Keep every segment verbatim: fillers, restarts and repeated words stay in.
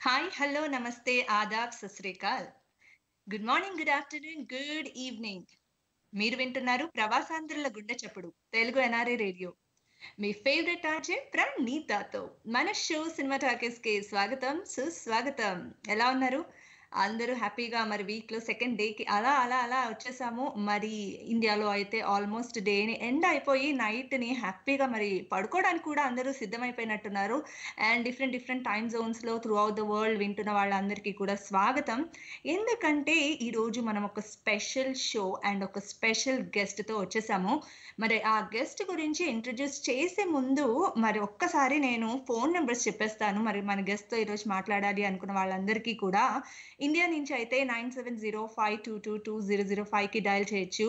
Hi, hello, namaste, adab, Sat Sri Akal. Good morning, good afternoon, good evening. మీరు వింటున్నారు ప్రవాసాంధ్రుల గుండె చప్పుడు తెలుగు ఎన్ఆర్ఐ రేడియో. మీ ఫేవరెట్ ఆర్జే ప్రణీతాతో మన షో సినిమా టాకీస్ కి స్వాగతం, సుస్వాగతం. ఎలా ఉన్నారు అందరూ? హ్యాపీగా మరి వీక్ లో సెకండ్ డే కి అలా అలా అలా వచ్చేసాము. మరి ఇండియాలో అయితే ఆల్మోస్ట్ డేని ఎండ్ అయిపోయి నైట్ ని హ్యాపీగా మరి పడుకోవడానికి కూడా అందరూ సిద్ధమైపోయినట్టున్నారు. And different different time zones లో త్రూ అవుట్ ద వరల్డ్ వింటున్న వాళ్ళందరికీ కూడా స్వాగతం. ఎందుకంటే ఈ రోజు మనం ఒక స్పెషల్ షో అండ్ ఒక స్పెషల్ గెస్ట్ తో వచ్చేసాము. మరి ఆ గెస్ట్ గురించి ఇంట్రడ్యూస్ చేసే ముందు మరి ఒక్కసారి నేను ఫోన్ నెంబర్స్ చెప్పేస్తాను. మరి మన గెస్ట్ తో ఈరోజు మాట్లాడాలి అనుకున్న వాళ్ళందరికీ కూడా ఇండియా నుంచి అయితే nine seven zero five two two two zero zero five కి డయల్ చేయొచ్చు.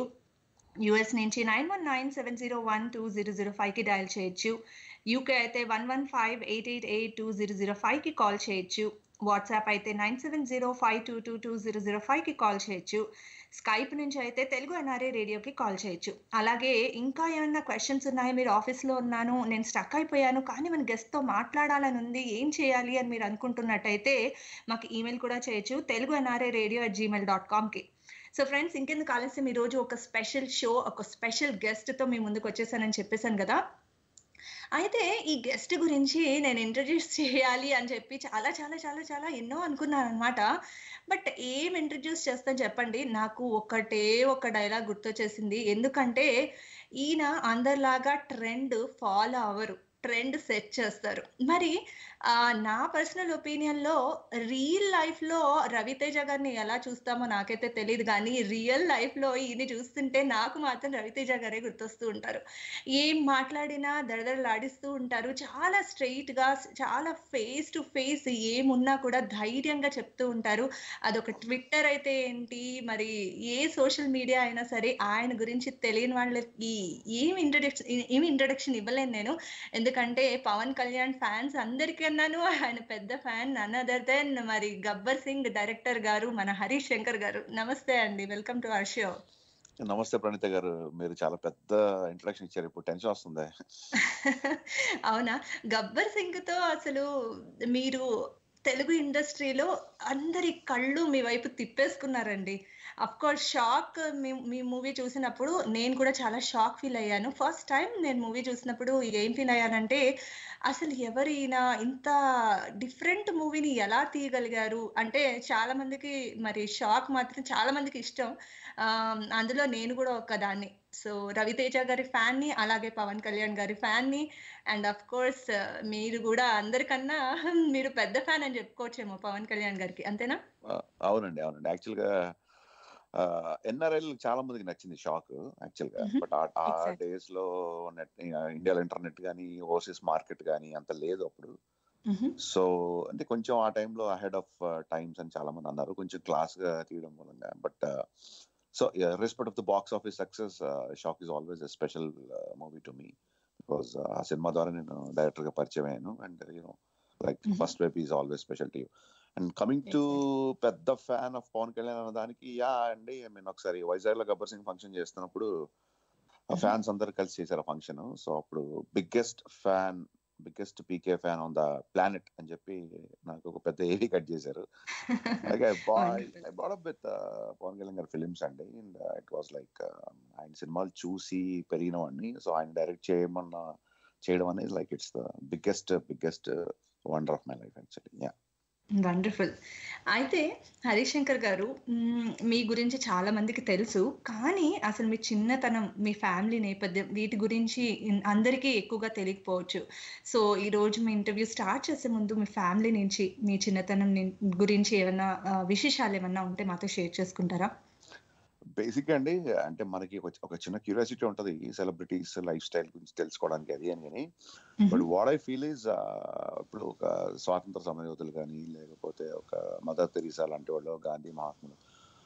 యుఎస్ నుంచి nine one nine seven zero one two zero zero five కి డయల్ చేయొచ్చు. యూకే అయితే one one five eight eight eight two zero zero five కి call చేయొచ్చు. WhatsApp అయితే nine seven zero five two two two zero zero five కి call చేయొచ్చు. Skype నుంచి అయితే తెలుగు ఎన్ఆర్ఐ రేడియోకి కాల్ చేయొచ్చు. అలాగే ఇంకా ఏమైనా క్వశ్చన్స్ ఉన్నాయి, మీరు ఆఫీస్లో ఉన్నాను, నేను స్టక్ అయిపోయాను, కానీ మన గెస్ట్తో మాట్లాడాలని ఉంది, ఏం చేయాలి అని మీరు అనుకుంటున్నట్టయితే మాకు ఈమెయిల్ కూడా చేయొచ్చు, Telugu NRI radio at Gmail dot కామ్కి. సో ఫ్రెండ్స్, ఇంకెందుకు ఆలస్యం, ఈ రోజు ఒక స్పెషల్ షో, ఒక స్పెషల్ గెస్ట్తో మీ ముందుకు వచ్చేసానని చెప్పేశాను కదా. అయితే ఈ గెస్ట్ గురించి నేను ఇంట్రడ్యూస్ చేయాలి అని చెప్పి చాలా చాలా చాలా చాలా ఎన్నో అనుకున్నాను అనమాట. బట్ ఏం ఇంట్రడ్యూస్ చేస్తాను చెప్పండి. నాకు ఒకటే ఒక డైలాగ్ గుర్తొచ్చేసింది. ఎందుకంటే ఈయన అందరిలాగా ట్రెండ్ ఫాలో అవ్వరు, ట్రెండ్ సెట్ చేస్తారు. మరి నా పర్సనల్ ఒపీనియన్లో రియల్ లైఫ్లో రవితేజ గారిని ఎలా చూస్తామో నాకైతే తెలియదు, కానీ రియల్ లైఫ్లో ఈయన చూస్తుంటే నాకు మాత్రం రవితేజ గారే గుర్తొస్తూ ఉంటారు. ఏం మాట్లాడినా దడదడలాడిస్తూ ఉంటారు. చాలా స్ట్రెయిట్గా, చాలా ఫేస్ టు ఫేస్ ఏమున్నా కూడా ధైర్యంగా చెప్తూ ఉంటారు. అదొక ట్విట్టర్ అయితే ఏంటి, మరి ఏ సోషల్ మీడియా అయినా సరే ఆయన గురించి తెలియని వాళ్ళకి ఏమి ఇంట్రడక్షన్ ఏమి ఇంట్రడక్షన్ ఇవ్వలేను నేను. ఎందుకంటే పవన్ కళ్యాణ్ ఫ్యాన్స్ అందరికన్నాను ఆయన పెద్ద ఫ్యాన్, నన్ అదర్ దెన్ మరి గబ్బర్ సింగ్ డైరెక్టర్ గారు మన హరీష్ శంకర్ గారు. నమస్తే అండి, వెల్కమ్ టు అవర్ షో. నమస్తే ప్రణీత గారు, మీరు చాలా పెద్ద ఇంట్రడక్షన్ ఇచ్చారు, ఇప్పుడు టెన్షన్ వస్తుంది. అవునా? గబ్బర్ సింగ్ తో అసలు మీరు తెలుగు ఇండస్ట్రీలో అందరి కళ్ళు మీ వైపు తిప్పేసుకున్నారండి. అఫ్ కోర్స్ షాక్, మీ మూవీ చూసినప్పుడు నేను కూడా చాలా షాక్ ఫీల్ అయ్యాను. ఫస్ట్ టైం నేను మూవీ చూసినప్పుడు ఏం ఫీల్ అయ్యానంటే, అసలు ఎవరైనా ఇంత డిఫరెంట్ మూవీని ఎలా తీయగలిగారు అంటే చాలా మందికి మరి షాక్ మాత్రం చాలా మందికి ఇష్టం. అందులో నేను కూడా ఒక దాన్ని. సో రవితేజ గారి ఫ్యాన్ని, అలాగే పవన్ కళ్యాణ్ గారి ఫ్యాన్ని, అండ్ అఫ్ కోర్స్ మీరు కూడా అందరికన్నా మీరు పెద్ద ఫ్యాన్ అని చెప్పుకోవచ్చేమో పవన్ కళ్యాణ్ గారికి, అంతేనా? అవునండి అవునండి యాక్చువల్గా ఎన్ఆర్ఐల్ చాలా మందికి నచ్చింది షాక్ యాక్చువల్ గా. బట్ ఆ డేస్ లో నెట్ ఇండియాలో ఇంటర్నెట్ కానీ ఓవర్సీస్ మార్కెట్ కానీ అంత లేదు అప్పుడు. సో అంటే కొంచెం ఆ టైంలో అహెడ్ ఆఫ్ టైమ్స్ అని చాలా మంది అన్నారు, కొంచెం క్లాస్ గా తీయడం మూలంగా. But so respect of the box office success, Shock is always a special movie to me, because ఆ సినిమా ద్వారా నేను డైరెక్టర్ గా పరిచయం అయ్యాను. And you know like first web is always special to you. And coming to పెద్ద fan of Pawan Kalyan అన్న దానికి, యా అండి, ఐ మీన్ ఒకసారి వైజాగ్ లో గబ్బర్ సింగ్ ఫంక్షన్ చేస్తున్నప్పుడు ఫ్యాన్స్ అందరు కలిసి చేశారు ఫంక్షన్. సో అప్పుడు biggest fan, biggest PK fan on the planet అని చెప్పి నాకు ఒక పెద్ద ఏవి కట్ చేశారు. అలాగే I bought up with Pawan Kalyan గారి ఫిలిమ్స్ అండి. అండ్ ఇట్ వాస్ లైక్ ఆయన సినిమాలు చూసి పెరిగిన వాడిని. సో ఆయన డైరెక్ట్ చేయమన్న చేయడం అనేది like it's the biggest biggest wonder of my life actually. Yeah, wonderful. అయితే హరీష్ శంకర్ గారు, మీ గురించి చాలా మందికి తెలుసు, కానీ అసలు మీ చిన్నతనం, మీ ఫ్యామిలీ నేపథ్యం, వీటి గురించి అందరికీ ఎక్కువగా తెలియకపోవచ్చు. సో ఈ రోజు మీ ఇంటర్వ్యూ స్టార్ట్ చేసే ముందు మీ ఫ్యామిలీ నుంచి, మీ చిన్నతనం గురించి ఏమైనా విశేషాలు ఏమన్నా ఉంటే మాతో షేర్ చేసుకుంటారా? బేసిక్ గా అండి, అంటే మనకి ఒక చిన్న క్యూరియాసిటీ ఉంటది సెలబ్రిటీస్ లైఫ్ స్టైల్ గురించి తెలుసుకోవడానికి, అది అని. కానీ but what I feel is, ఇప్పుడు ఒక స్వాతంత్ర సమరయోధులు కానీ, లేకపోతే ఒక మదర్ తెరీసా లాంటి వాళ్ళు, గాంధీ మహాత్ములు,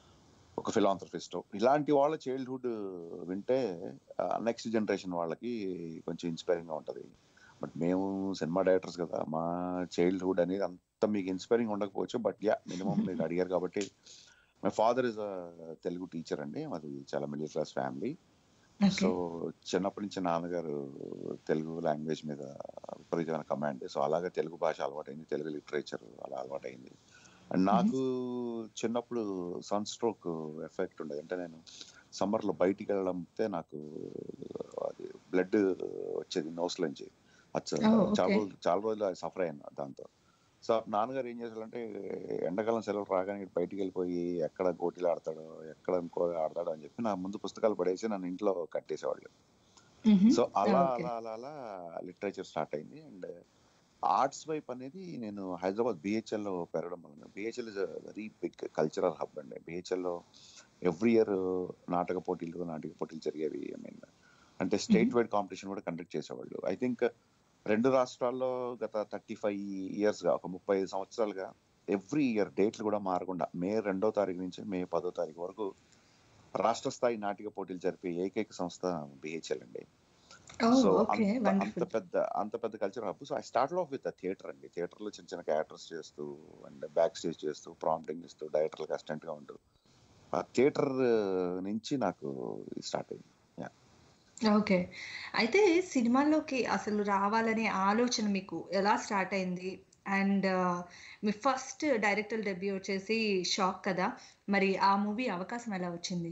ఒక ఫిలాంథ్రఫిస్ట్, ఇలాంటి వాళ్ళ చైల్డ్హుడ్ వింటే నెక్స్ట్ జనరేషన్ వాళ్ళకి కొంచెం ఇన్స్పైరింగ్ గా ఉంటది. బట్ మేము సినిమా డైరెక్టర్స్ కదా, మా చైల్డ్హుడ్ అనేది అంత మీకు ఇన్స్పైరింగ్ ఉండకపోవచ్చు. బట్ యా, మినిమం మీకు అడిగారు కాబట్టి, my father is a Telugu teacher అండి. మాది చాలా మిడిల్ క్లాస్ ఫ్యామిలీ. సో చిన్నప్పటి నుంచి నాన్నగారు తెలుగు లాంగ్వేజ్ మీద విపరీతమైన కమాండ్. సో అలాగే తెలుగు భాష అలవాటైంది, తెలుగు లిటరేచర్ అలా అలవాటైంది. అండ్ నాకు చిన్నప్పుడు సన్ స్ట్రోక్ ఎఫెక్ట్ ఉండేది. అంటే నేను సమ్మర్లో బయటికి వెళ్ళడంతే నాకు అది బ్లడ్ వచ్చేది నోస్ నుంచి. చాలా రోజులు చాలా రోజులు సఫర్ అయ్యాను దాంతో. సో నాన్నగారు ఏం చేశారంటే ఎండాకాలం సెలవులు రాగానే బయటికి వెళ్ళిపోయి ఎక్కడ గోటీలు ఆడతాడో ఎక్కడ ఇంకో ఆడతాడో అని చెప్పి నా ముందు పుస్తకాలు పడేసి నన్ను ఇంట్లో కట్టేసేవాళ్ళు. సో అలా అలా అలా అలా లిటరేచర్ స్టార్ట్ అయింది. అండ్ ఆర్ట్స్ వైపు అనేది నేను హైదరాబాద్ బిహెచ్ఎల్లో పెరగడం వల్ల, BHEL is very big cultural hub అండి. బిహెచ్ఎల్లో ఎవ్రీ ఇయర్ నాటక పోటీలు నాటక పోటీలు జరిగేవి. ఐ మీన్ అంటే స్టేట్ వైడ్ కాంపిటీషన్ కూడా కండక్ట్ చేసేవాళ్ళు. ఐ థింక్ రెండు రాష్ట్రాల్లో గత థర్టీ ఫైవ్ ఇయర్స్గా ఒక ముప్పై ఐదు సంవత్సరాలుగా ఎవ్రీ ఇయర్ డేట్లు కూడా మారకుండా మే రెండో తారీఖు నుంచి మే పదో తారీఖు వరకు రాష్ట్ర స్థాయి నాటిక పోటీలు జరిపే ఏకైక సంస్థ బిహెచ్ఎల్ అండి. సో అంత పెద్ద అంత పెద్ద culture hub. So I started off with theatre అండి. థియేటర్లో చిన్న చిన్న క్యారెక్టర్స్ చేస్తూ అండ్ బ్యాక్ స్టేజ్ చేస్తూ ప్రాంప్టింగ్ ఇస్తూ డైరెక్టర్లకు అసిస్టెంట్గా ఉంటూ ఆ థియేటర్ నుంచి నాకు స్టార్ట్ అయింది. ఓకే. అయితే సినిమాల్లోకి అసలు రావాలనే ఆలోచన మీకు ఎలా స్టార్ట్ అయింది? అండ్ మీ ఫస్ట్ డైరెక్టర్ డెబ్యూ వచ్చేసి షాక్ కదా, మరి ఆ మూవీ అవకాశం ఎలా వచ్చింది?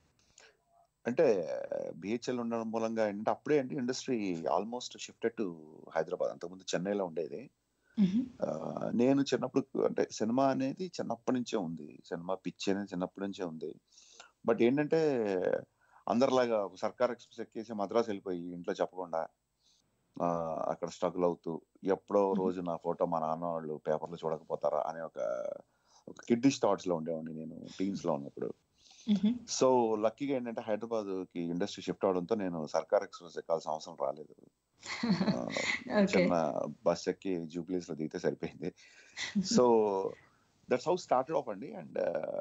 అంటే బిహెచ్ఎల్ ఉండడం మూలంగా ఏంటంటే అప్పుడే అంటే industry almost shifted to Hyderabad. అంతకుముందు చెన్నైలో ఉండేది. నేను చిన్నప్పుడు అంటే సినిమా అనేది చిన్నప్పటి నుంచే ఉంది, సినిమా పిచ్చి అనేది చిన్నప్పటి నుంచే ఉంది. బట్ ఏంటంటే అందరిలాగా సర్కార్ ఎక్స్ప్రెస్ ఎక్కేసి మద్రాసు వెళ్ళిపోయి ఇంట్లో చెప్పకుండా అక్కడ స్ట్రగుల్ అవుతూ ఎప్పుడో రోజు నా ఫోటో మా నాన్న వాళ్ళు పేపర్లో చూడకపోతారా అనే ఒక ఒక కిడ్డిష్ థాట్స్ లో ఉండేవాడిని నేను టీన్స్ లో ఉన్నప్పుడు. సో లక్కీగా ఏంటంటే హైదరాబాద్ కి ఇండస్ట్రీ షిఫ్ట్ అవడంతో నేను సర్కార్ ఎక్స్ప్రెస్ ఎక్కాల్సిన అవసరం రాలేదు. చిన్న బస్ ఎక్కి జూబ్లీస్ లో దిగితే సరిపోయింది. So that's how started off అండి. అండ్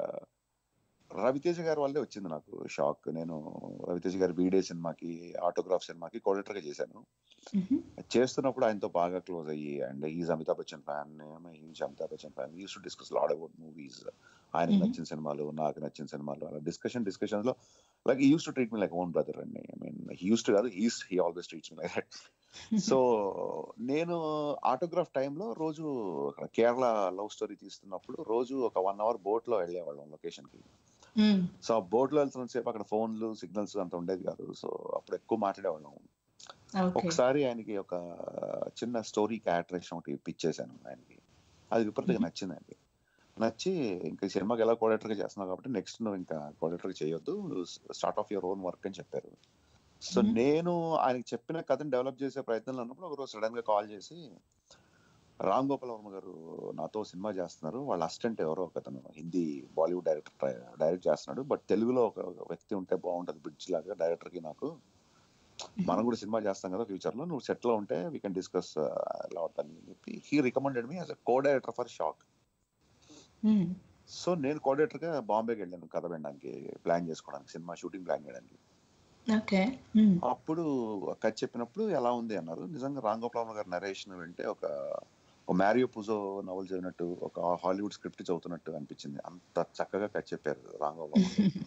రవితేజ గారి వల్లే వచ్చింది నాకు షాక్. నేను రవితేజ గారి వీడే సినిమాకి ఆటోగ్రాఫ్ సినిమాకి కోఆర్డినేటర్ గా చేశాను. చేస్తున్నప్పుడు ఆయనతో బాగా క్లోజ్ అయ్యి and is Amitabh Bachchan fan, is Amitabh Bachchan fan, used to discuss lot about movies, ఆయనకు నచ్చిన సినిమాలు నాకు నచ్చిన సినిమాలు అలా డిస్కషన్ డిస్కషన్స్ లో like used to treat me like own brother అండి. I mean he used to కాదు, he's he always treats me like that. So నేను ఆటోగ్రాఫ్ టైంలో రోజు అక్కడ కేరళ లవ్ స్టోరీ తీస్తున్నప్పుడు రోజు ఒక వన్ అవర్ బోట్ లో వెళ్ళేవాళ్ళం లొకేషన్ కి. సో ఆ బోట్ లో వెళ్తున్న సేపు అక్కడ ఫోన్లు సిగ్నల్స్ అంత ఉండేది కాదు. సో అప్పుడు ఎక్కువ మాట్లాడేవాళ్ళం. ఒకసారి ఆయనకి ఒక చిన్న స్టోరీ క్యారెక్టరేషన్ ఒకటి పిచ్చేసాను ఆయనకి. అది విపరీతంగా నచ్చింది ఆయనకి. నచ్చి ఇంకా సినిమాకి ఎలా కోఆర్డినేటర్ గా చేస్తున్నావు కాబట్టి నెక్స్ట్ నువ్వు ఇంకా కోఆర్డినేటర్ చేయొద్దు, start off your own work అని చెప్పారు. సో నేను ఆయనకి చెప్పిన కథను డెవలప్ చేసే ప్రయత్నంలో ఉన్నప్పుడు ఒకరోజు సడన్ గా కాల్ చేసి రామ్ గోపాల్ వర్మ గారు నాతో సినిమా చేస్తున్నారు, వాళ్ళ అసిస్టెంట్ ఎవరో ఒక అతను హిందీ బాలీవుడ్ డైరెక్టర్ డైరెక్ట్ చేస్తున్నాడు, బట్ తెలుగులో ఒక వ్యక్తి ఉంటే బాగుంటుంది బ్రిడ్జ్ లాగా డైరెక్టర్ కి నాకు, మనం కూడా సినిమా చేస్తాం కదా ఫ్యూచర్ లో, నువ్వు సెట్ లో ఉంటే వీ కెన్ డిస్కస్ లాట్ అని చెప్పి he recommended me as a co director for Shock. So నేను కోఆర్డినేటర్ గా బాంబేకి వెళ్ళాను కథ వినడానికి, ప్లాన్ చేసుకోవడానికి, సినిమా షూటింగ్ ప్లాన్ చేయడానికి. అప్పుడు కథ చెప్పినప్పుడు ఎలా ఉంది అన్నారు. నిజంగా రామ్ గోపాల్ వర్మ గారి నరేషన్ వింటే ఒక మ్యారియో పుజో నవల్ చదివినట్టు, ఒక హాలీవుడ్ స్క్రిప్ట్ చదువుతున్నట్టు అనిపించింది. అంత చక్కగా కథ చెప్పారు రామ్ గోపాల్.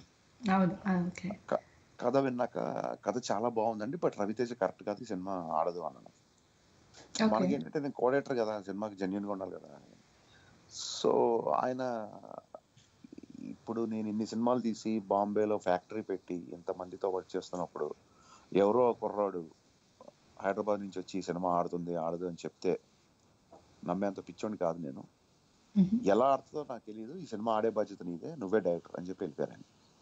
కథ విన్నాక కథ చాలా బాగుందండి, బట్ రవితేజ కరెక్ట్ కాదు, ఈ సినిమా ఆడదు అన్నాను. మనకేంటంటే నేను కోఆర్డినేటర్ కదా, సినిమాకి జెన్యూన్ గా ఉండాలి కదా. సో ఆయన ఇప్పుడు నేను ఇన్ని సినిమాలు తీసి బాంబేలో ఫ్యాక్టరీ పెట్టి ఇంతమందితో వర్క్ చేస్తున్నప్పుడు ఎవరో కుర్రాడు హైదరాబాద్ నుంచి వచ్చి ఈ సినిమా ఆడుతుంది ఆడదు అని చెప్తే నమ్మేంత పిచ్చోని కాదు నేను. ఎలా ఆడుతుందో నాకు తెలియదు, ఈ సినిమా ఆడే బాధ్యత నీదే, నువ్వే డైరెక్టర్ అని చెప్పి వెళ్ళిపోయాను.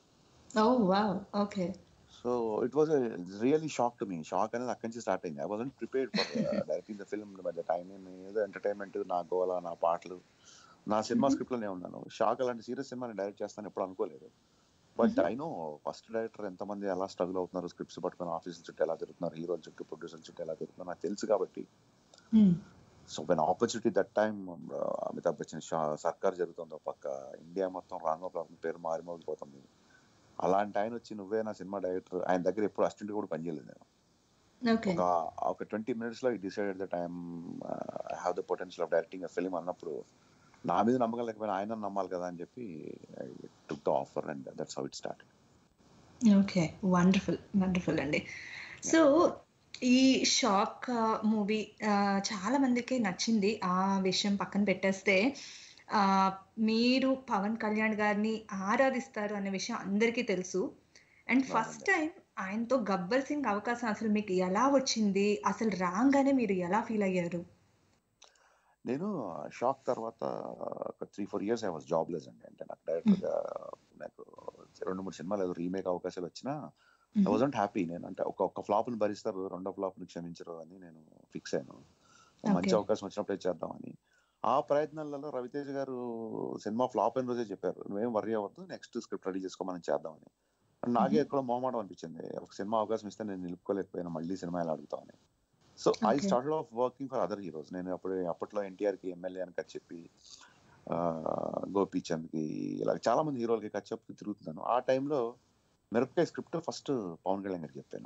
So it was really shock to me. Shock అనేది అక్కడి నుంచి స్టార్ట్ అయింది. I wasn't prepared for directing the film by the time. నేను ఏదో ఎంటర్టైన్మెంట్, నా గోల, నా పాటలు, నా సినిమా స్క్రిప్ట్ లోనే ఉన్నాను. షాక్ అలాంటి సీరియస్ సినిమాని డైరెక్ట్ చేస్తాను ఎప్పుడు అనుకోలేదు. But I know first director ఎంతమంది ఎలా స్ట్రగుల్ అవుతున్నారు, స్క్రిప్ట్స్ పట్టుకుని ఆఫీసుల చుట్టూ ఎలా తిరుగుతున్నారు, హీరోల చుట్టూ ప్రొడ్యూసర్ చుట్టూ ఎలా తిరుగుతున్నారు నాకు తెలుసు కాబట్టి. So when opportunity that time, Amitabh Bachchan Sarkar జరుగుతుంది పక్క, ఇండియా మొత్తం రామ్ గోపాల్ వర్మ పేరు మారిమోగిపోతుంది. అలాంటి ఆయన వచ్చి నువ్వే నా సినిమా డైరెక్టర్, ఆయన దగ్గర ఎప్పుడు అసిస్టెంట్ కూడా పనిచేయలేదు నేను. ఒక ఒక ట్వంటీ మినిట్స్ లో ఈ decided that I'm I have the potential of directing a film అన్నప్పుడు నా మీద నమ్మకం లేకపోయినా ఆయన నమ్మాలి కదా అని చెప్పి I took the offer and that's how it started. Okay, wonderful wonderful అండి. సో ఈ షాక్ మూవీ చాలా మందికి నచ్చింది. ఆ విషయం పక్కన పెట్టేస్తే ఆ, మీరు పవన్ కళ్యాణ్ గారిని ఆరాధిస్తారు అనే విషయం అందరికీ తెలుసు. అండ్ ఫస్ట్ టైం ఆయనతో గబ్బర్ సింగ్ అవకాశం అసలు మీకు ఎలా వచ్చింది? అసలు రాగానే మీరు ఎలా ఫీల్ అయ్యారు? నేను షాక్ తర్వాత ఒక three four years I was jobless అండి. అంటే నాకు డైరెక్ట్గా నాకు రెండు మూడు సినిమాలు ఏదో రీమేక్ అవకాశాలు వచ్చినా ఐ వాజంట్ హ్యాపీ. నేను అంటే ఒక ఒక ఫ్లాప్ని భరిస్తారు, రెండో ఫ్లాప్ని క్షమించరు అని నేను ఫిక్స్ అయ్యాను. మంచి అవకాశం వచ్చినప్పుడే చేద్దామని. ఆ ప్రయత్నాలలో రవితేజ గారు సినిమా ఫ్లాప్ అయిన రోజే చెప్పారు, నువ్వేం వర్రీ అవ్వద్దు, నెక్స్ట్ స్క్రిప్ట్ రెడీ చేసుకో మనం చేద్దామని. నాకే ఎక్కడ మొహమాటం అనిపించింది, ఒక సినిమా అవకాశం ఇస్తే నేను నిలుపుకోలేకపోయినా మళ్ళీ సినిమా ఎలా అడుగుతామని. So I started off working for other heroes. నేను అప్పుడు అప్పట్లో ఎన్టీఆర్కి ఎమ్మెల్యే అని కథ చెప్పి, గోపీచంద్కి, ఇలా చాలా మంది హీరోలకి కథ చెప్పి తిరుగుతున్నాను. ఆ టైంలో మిరపకాయ స్క్రిప్ట్ ఫస్ట్ పవన్ కళ్యాణ్ గారికి చెప్పాను.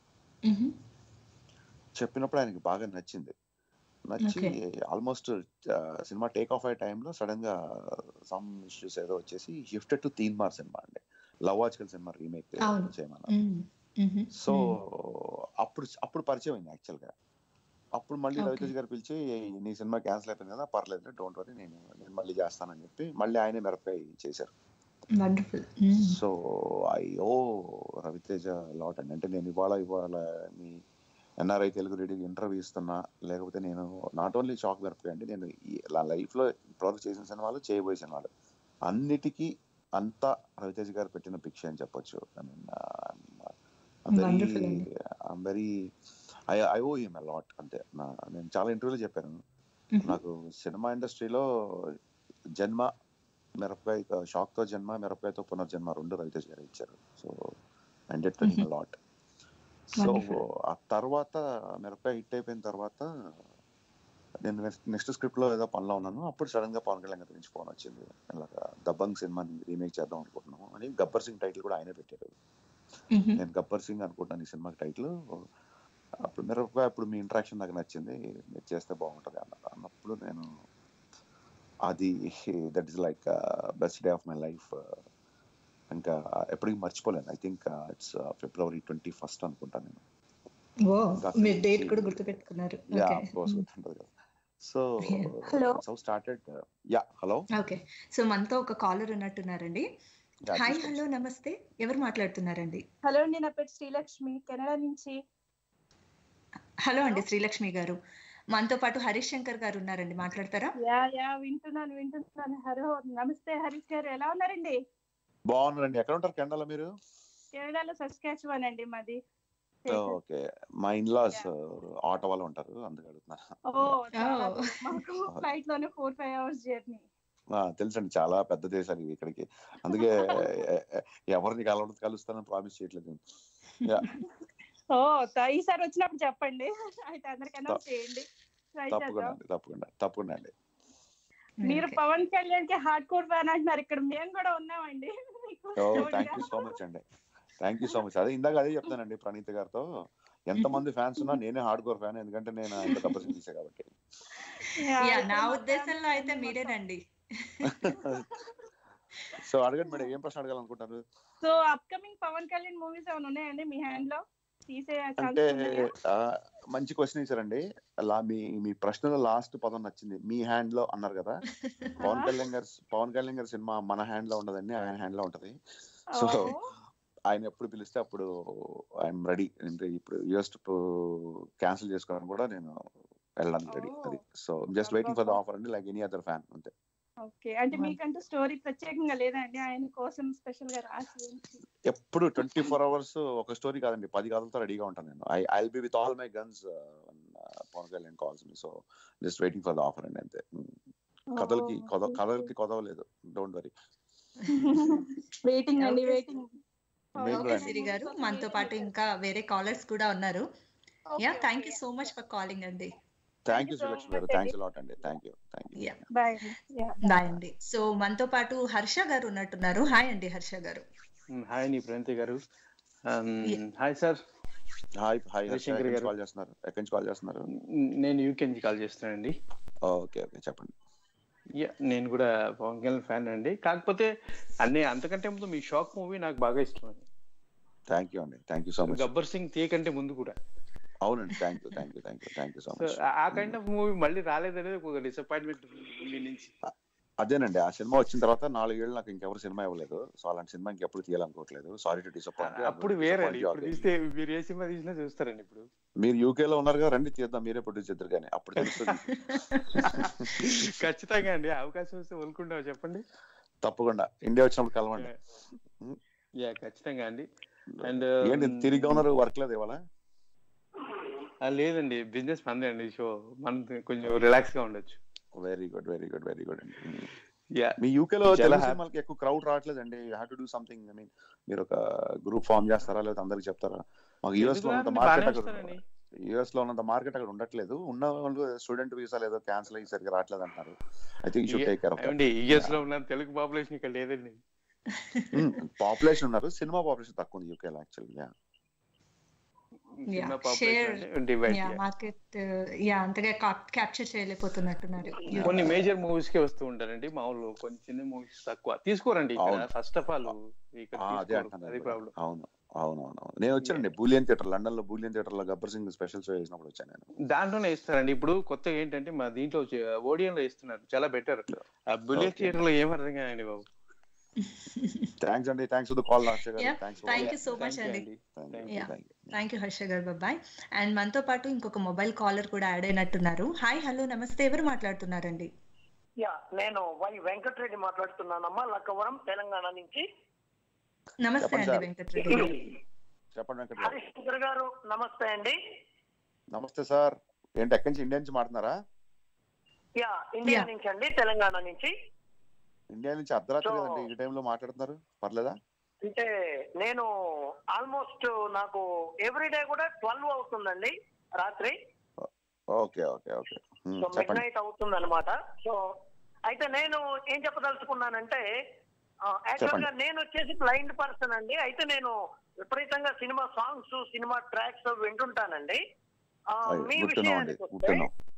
చెప్పినప్పుడు ఆయనకి బాగా నచ్చింది. నచ్చి ఆల్మోస్ట్ సినిమా టేక్ ఆఫ్ అయ్యే టైంలో సడన్ గా సమ్ ఇష్యూస్ ఏదో వచ్చేసి షిఫ్టెడ్ టు తీన్ మార్ సినిమా అండి, లవ్ ఆజ్కల్ సినిమా రీమేక్ చేయమన్నారు. సో అప్పుడు అప్పుడు పరిచయం అయింది యాక్చువల్ గా. అప్పుడు మళ్ళీ రవితేజ్ గారు పిలిచి, నీ సినిమా క్యాన్సిల్ అయిపోయింది కదా, పర్లేదు డోంట్ వరీ, నేను నేను మళ్ళీ చేస్తానని చెప్పి మళ్ళీ ఆయనే మిరపకాయ చేశారు. So I owe Raviteja lot అండి. అంటే నేను ఇవాళ ఇవాళ మీ ఎన్ఆర్ఐ తెలుగు రేడియో ఇంటర్వ్యూ ఇస్తున్నా, లేకపోతే నేను నాట్ ఓన్లీ షాక్ మిరపకాయ అండి, నేను లైఫ్ లో ఇప్పటివరకు చేసిన సినిమాలు, చేయబోయే సినిమాలు అన్నిటికీ అంతా రవితేజ్ గారు పెట్టిన భిక్ష అని చెప్పొచ్చు. I mean very very I I owe him a lot. అంతే. నేను చాలా ఇంటర్వ్యూలో చెప్పాను, నాకు సినిమా ఇండస్ట్రీలో జన్మ మిరపకాయ, షాక్ తో జన్మ, మిరపకాయతో పునర్జన్మ రెండు రవితేజ్ గారు ఇచ్చారు. So I did to him a lot. So ఆ తర్వాత మిరపకాయ హిట్ అయిపోయిన తర్వాత నేను నెక్స్ట్ స్క్రిప్ట్ లో ఏదో పనిలో ఉన్నాను. అప్పుడు సడన్ గా పవన్ కళ్యాణ్ గారి నుంచి ఫోన్ వచ్చింది, ఇలాగా దబంగ్ సినిమాని రీమేక్ చేద్దాం అనుకుంటున్నాము అని. గబ్బర్ సింగ్ టైటిల్ కూడా ఆయనే పెట్టారు. నేను గబ్బర్ సింగ్ అనుకుంటున్నాను ఈ సినిమాకి టైటిల్. అప్పుడు మిరపకాయ, అప్పుడు మీ ఇంట్రాక్షన్ నాకు నచ్చింది, మీరు చేస్తే బాగుంటుంది అన్న అన్నప్పుడు నేను అది that is like best day of my life. ఇంకా ఎప్పటికీ మర్చిపోలేను. I think it's February twenty first అనుకుంటా. నేను డేట్ కూడా గుర్తుపెట్టుకున్నారు. యా ఆఫ్ కోర్స్ గుర్తుంటది కదా. So so started. Yeah hello. Okay, so మనతో ఒక కాలర్ ఉన్నట్టున్నారండి. హాయ్, హలో, నమస్తే, ఎవరు మాట్లాడుతున్నారండి? హలో అండి, నా పేరు శ్రీలక్ష్మి, కెనడా నుంచి. హలో అండి శ్రీలక్ష్మి గారు, మనతో పాటు హరీష్ శంకర్ గారు ఉన్నారండి, మాట్లాడతారా? యా యా వింటున్నాను వింటున్నాను హలో, నమస్తే హరీష్ గారు, ఎలా ఉన్నారండి? బాగున్నారండి. ఎక్కడ ఉంటారు కెనడాలో మీరు? కెనడాలో సస్కాచువాన్ అండి మాది. ఓకే, మా ఇన్లాస్ ఆటోవాలో ఉంటారు, అందుకు అడుగుతున్నా. ఓ మాకు ఫ్లైట్ లోనే ఫోర్ ఫైవ్ అవర్స్ జర్నీ. తెలుసండి, చాలా పెద్ద దేశాలు ఇవి ఇక్కడికి, అందుకే ఎవరిని కలవ కలుస్తానని ప్రామిస్ చేయట్లేదు. ఓ ఈసారి వచ్చినప్పుడు చెప్పండి, అయితే అందరికన్నా చేయండి. తప్పకుండా తప్పకుండా తప్పకుండా అండి. మీరు పవన్ కళ్యాణ్ కి హార్డ్ కోర్ ఫ్యాన్ అంటున్నారు, ఇక్కడ మేము కూడా ఉన్నామండి. థ్యాంక్ యూ సో మచ్ అండి, థ్యాంక్ యూ సో మచ్. అదే ఇందాక అదే చెప్తానండి ప్రణీత గారితో, ఎంత మంది ఫ్యాన్స్ ఉన్నా నేనే హార్డ్ కోర్ ఫ్యాన్, ఎందుకంటే నేను ఆయన గబ్బర్ తీసా కాబట్టి. నా ఉద్దేశంలో అయితే మీరేనండి. సో అడగండి మేడం, ఏం ప్రశ్న అడగాలనుకుంటారు? So upcoming Pawan Kalyan movies ఏమైనా ఉన్నాయండి మీ హ్యాండ్ లో? అంటే మంచి క్వశ్చన్ ఇచ్చారండి. అలా మీ మీ ప్రశ్నలో లాస్ట్ పదం నచ్చింది, మీ హ్యాండ్ లో అన్నారు కదా. పవన్ కళ్యాణ్ గారు పవన్ కళ్యాణ్ గారి సినిమా మన హ్యాండ్ లో ఉండదండి, ఆయన హ్యాండ్ లో ఉంటది. సో ఆయన ఎప్పుడు పిలిస్తే అప్పుడు ఐఎమ్ రెడీ. అంటే ఇప్పుడు యూఎస్ క్యాన్సిల్ చేసుకోవడానికి కూడా నేను వెళ్ళడానికి రెడీ. అది so just waiting for the offer అండి, లైక్ ఎనీ అదర్ ఫ్యాన్ అంతే. ఓకే, అంటే మీకంటూ స్టోరీ ప్రత్యేకంగా లేదండి ఆయన కోసం స్పెషల్ గా రాసి? ఎప్పుడు ట్వంటీ ఫోర్ అవర్స్ ఒక స్టోరీ కాదండి, పది కథలతో రెడీగా ఉంటాను నేను. I I'll be with all my guns Pawan Kalyan calls me. So just waiting for the offer అండి అంతే. కథలకి కథలకి కొదవలేదు, డోంట్ వరీ. వెయిటింగ్ అండి, వెయిటింగ్. సిరి గారు, మనతో పాటు ఇంకా వేరే కాలర్స్ కూడా ఉన్నారు. Yeah, thank you so much for calling అండి. Thank you Srilakshmi garu, thanks a lot అండి. Thank you thank you. Bye bye అండి. సో మనతో పాటు హర్ష గారు ఉన్నట్టున్నారు. హాయ్ అండి హర్ష గారు. హాయ్ అండి Praneetha garu. Hi sir. Hi hi Shankar garu. Call చేస్తున్నారు, ఎక్కడి నుంచి కాల్ చేస్తున్నారు? నేను యూకే నుంచి కాల్ చేస్తున్నానండి. ఓకే ఓకే చెప్పండి. యా, నేను కూడా పవన్ కళ్యాణ్ ఫ్యాన్ అండి. కాకపోతే అన్నీ అంతకంటే ముందు మీ షాక్ మూవీ నాకు బాగా ఇష్టం అండి. థ్యాంక్ యూ అండి, thank you so much. Gabbar Singh తే కంటే ముందు కూడా. అవునండి, thank you thank you thank you thank you so much. ఆ కైండ్ ఆఫ్ మూవీ మళ్ళీ రాలేదనేది ఒక డిసప్పాయింట్మెంట్ మీ నుంచి. అదేనండి, ఆ సినిమా వచ్చిన తర్వాత నాలుగేళ్ళు నాకు ఇంకెవరు సినిమా ఇవ్వలేదు. సో అలాంటి సినిమా ఇంకెప్పుడు తీయాలనుకోవట్లేదు. Sorry to disappoint. అప్పుడు వేరే తీస్తే మీరు ఏ సినిమా తీసినా చూస్తారండి. ఇప్పుడు మీరు యూకేలో ఉన్నారు కదా, రండి తీద్దాం, మీరే ప్రొడ్యూస్ చేద్దరు కానీ అప్పుడు తెలుస్తుంది. ఖచ్చితంగా అండి, అవకాశం వస్తే వదులుకుంటావు చెప్పండి. తప్పకుండా ఇండియా వచ్చినప్పుడు కలవండి. యా ఖచ్చితంగా అండి. అండ్ ఏంటి తిరిగి ఉన్నారు, వర్క్ లేదు ఇవాళ? లేదండి, బిజినెస్ మందే అండి. షో మన కొంచెం రిలాక్స్ గా ఉండొచ్చు. Very good very good very good అండి. యా మీ యూకేలో తెలుగు సినిమాలకి ఎక్కువ క్రౌడ్ రావట్లేదండి. You have to do something. I mean మీరు ఒక గ్రూప్ ఫామ్ చేస్తారా లేదా అందరికి చెప్తారా? మాకు యూఎస్ లో ఉన్నంత మార్కెట్ అక్కడ యూఎస్ లో ఉన్నంత మార్కెట్ అక్కడ ఉండట్లేదు. ఉన్న వాళ్ళు స్టూడెంట్ వీసా లేదో క్యాన్సిల్ అయ్యి సరిగ్గా రావట్లేదు అంటున్నారు. I think you should take care of that. US లో ఉన్న తెలుగు పాపులేషన్ ఇక్కడ లేదండి. పాపులేషన్ ఉన్నారు, సినిమా పాపులేషన్ తక్కువ ఉంది యూకేలో యాక్చువల్లీ. క్యాప్చర్ చేయలేకపోతున్నట్టున్నారు. కొన్ని మేజర్ మూవీస్ కి వస్తూ ఉంటారండి, మామూలు కొన్ని చిన్న మూవీస్ తక్కువ తీసుకోరండి ఫస్ట్ ఆఫ్ ఆల్. అదే ప్రాబ్లం. అవును అవునవును, నేను వచ్చానండి బూలియన్ థియేటర్, లండన్ లో బూలియన్ థియేటర్ లో గబ్బర్ సింగ్ స్పెషల్ షో చేసినప్పుడు వచ్చాను నేను. దాంట్లోనే ఇస్తారండి. ఇప్పుడు కొత్తగా ఏంటంటే మా దీంట్లో ఓడియన్ లో ఇస్తున్నారు, చాలా బెటర్. బూలియన్ థియేటర్ లో ఏం అర్థం కాదండి బాబు. థ్యాంక్స్ అండి, thanks for the call Harsha garu. Thank you so much అండి. Thank you Harsha garu, bye. And మనతో పాటు ఇంకొక మొబైల్ కాలర్ కూడా యాడ్ అయినట్టున్నారు. హాయ్ హలో నమస్తే, ఎవరు మాట్లాడుతున్నారండి? యా నేను వై వెంకటరెడ్డి మాట్లాడుతున్నానమ్మా, లక్కవరం తెలంగాణ నుంచి. నమస్తే అండి వెంకటరెడ్డి. చెప్పండి వెంకట హరీష్ శంకర్ గారు. నమస్తే అండి. నమస్తే సార్. ఏంటి ఎక్కడి నుంచి, ఇండియా నుంచి మాట్లాడుతున్నారా? యా ఇండియా నుంచి అండి, తెలంగాణ నుంచి. ఇండియా నుంచి అర్ధరాత్రి కదండి ఈ టైంలో మాట్లాడుతున్నారు, పర్లేదా? అంటే నేను ఆల్మోస్ట్ నాకు ఎవ్రీడే కూడా ట్వెల్వ్ అవుతుందండి రాత్రి. Okay okay okay so midnight అవుతుంది అనమాట. సో అయితే నేను ఏం చెప్పదలుచుకున్నానంటే, యాక్చువల్ గా నేను వచ్చేసి బ్లైండ్ పర్సన్ అండి. అయితే నేను విపరీతంగా సినిమా సాంగ్స్, సినిమా ట్రాక్స్ వింటుంటానండి. మీ విషయానికి వస్తే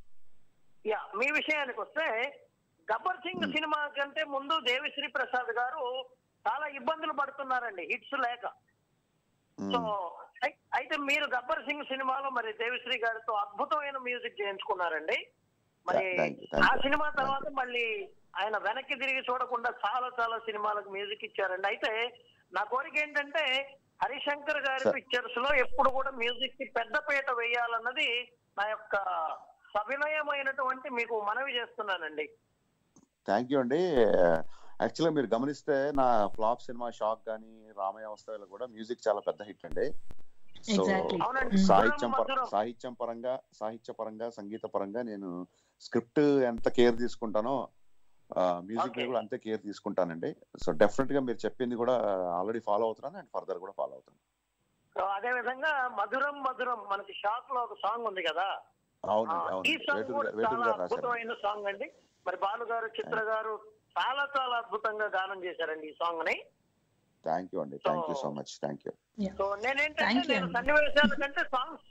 యా మీ విషయానికి వస్తే గబ్బర్ సింగ్ సినిమా కంటే ముందు దేవిశ్రీ ప్రసాద్ గారు చాలా ఇబ్బందులు పడుతున్నారండి హిట్స్ లేక. సో అయితే మీరు గబ్బర్ సింగ్ సినిమాలో మరి దేవిశ్రీ గారితో అద్భుతమైన మ్యూజిక్ చేయించుకున్నారండి. మరి ఆ సినిమా తర్వాత మళ్ళీ ఆయన వెనక్కి తిరిగి చూడకుండా చాలా చాలా సినిమాలకు మ్యూజిక్ ఇచ్చారండి. అయితే నా కోరిక ఏంటంటే హరిశంకర్ గారి పిక్చర్స్ లో ఎప్పుడు కూడా మ్యూజిక్ కి పెద్దపీట వేయాలన్నది నా యొక్క సవినయమైనటువంటి మీకు మనవి చేస్తున్నానండి. థ్యాంక్ యూ అండి. యాక్చువల్గా మీరు గమనిస్తే నా ఫ్లాప్ సినిమా షాక్ కానీ రామయ్య వస్తాయిలో కూడా మ్యూజిక్ చాలా పెద్ద హిట్ అండి. సో సాహిత్యం సాహిత్యం పరంగా సాహిత్య పరంగా సంగీత పరంగా నేను స్క్రిప్ట్ ఎంత కేర్ తీసుకుంటానో మ్యూజిక్ మీద కూడా అంతే కేర్ తీసుకుంటానండి. సో డెఫినెట్ గా మీరు చెప్పింది కూడా ఆల్రెడీ ఫాలో అవుతున్నాను అండ్ ఫర్దర్ కూడా ఫాలో అవుతాను. అదే విధంగా మధురం మధురం మనకి షాక్ లో ఒక సాంగ్ ఉంది కదా, అవును ఈ సాంగ్ కూడా చాలా అద్భుతమైన సాంగ్ అండి. మరి బాలు గారు, చిత్ర గారు చాలా చాలా అద్భుతంగా గానం చేశారండి ఈ సాంగ్ ని. థ్యాంక్ యూ అండి, thank you so much, thank you. So నేనేంటంటే నేను సన్నివేశాల కంటే సాంగ్స్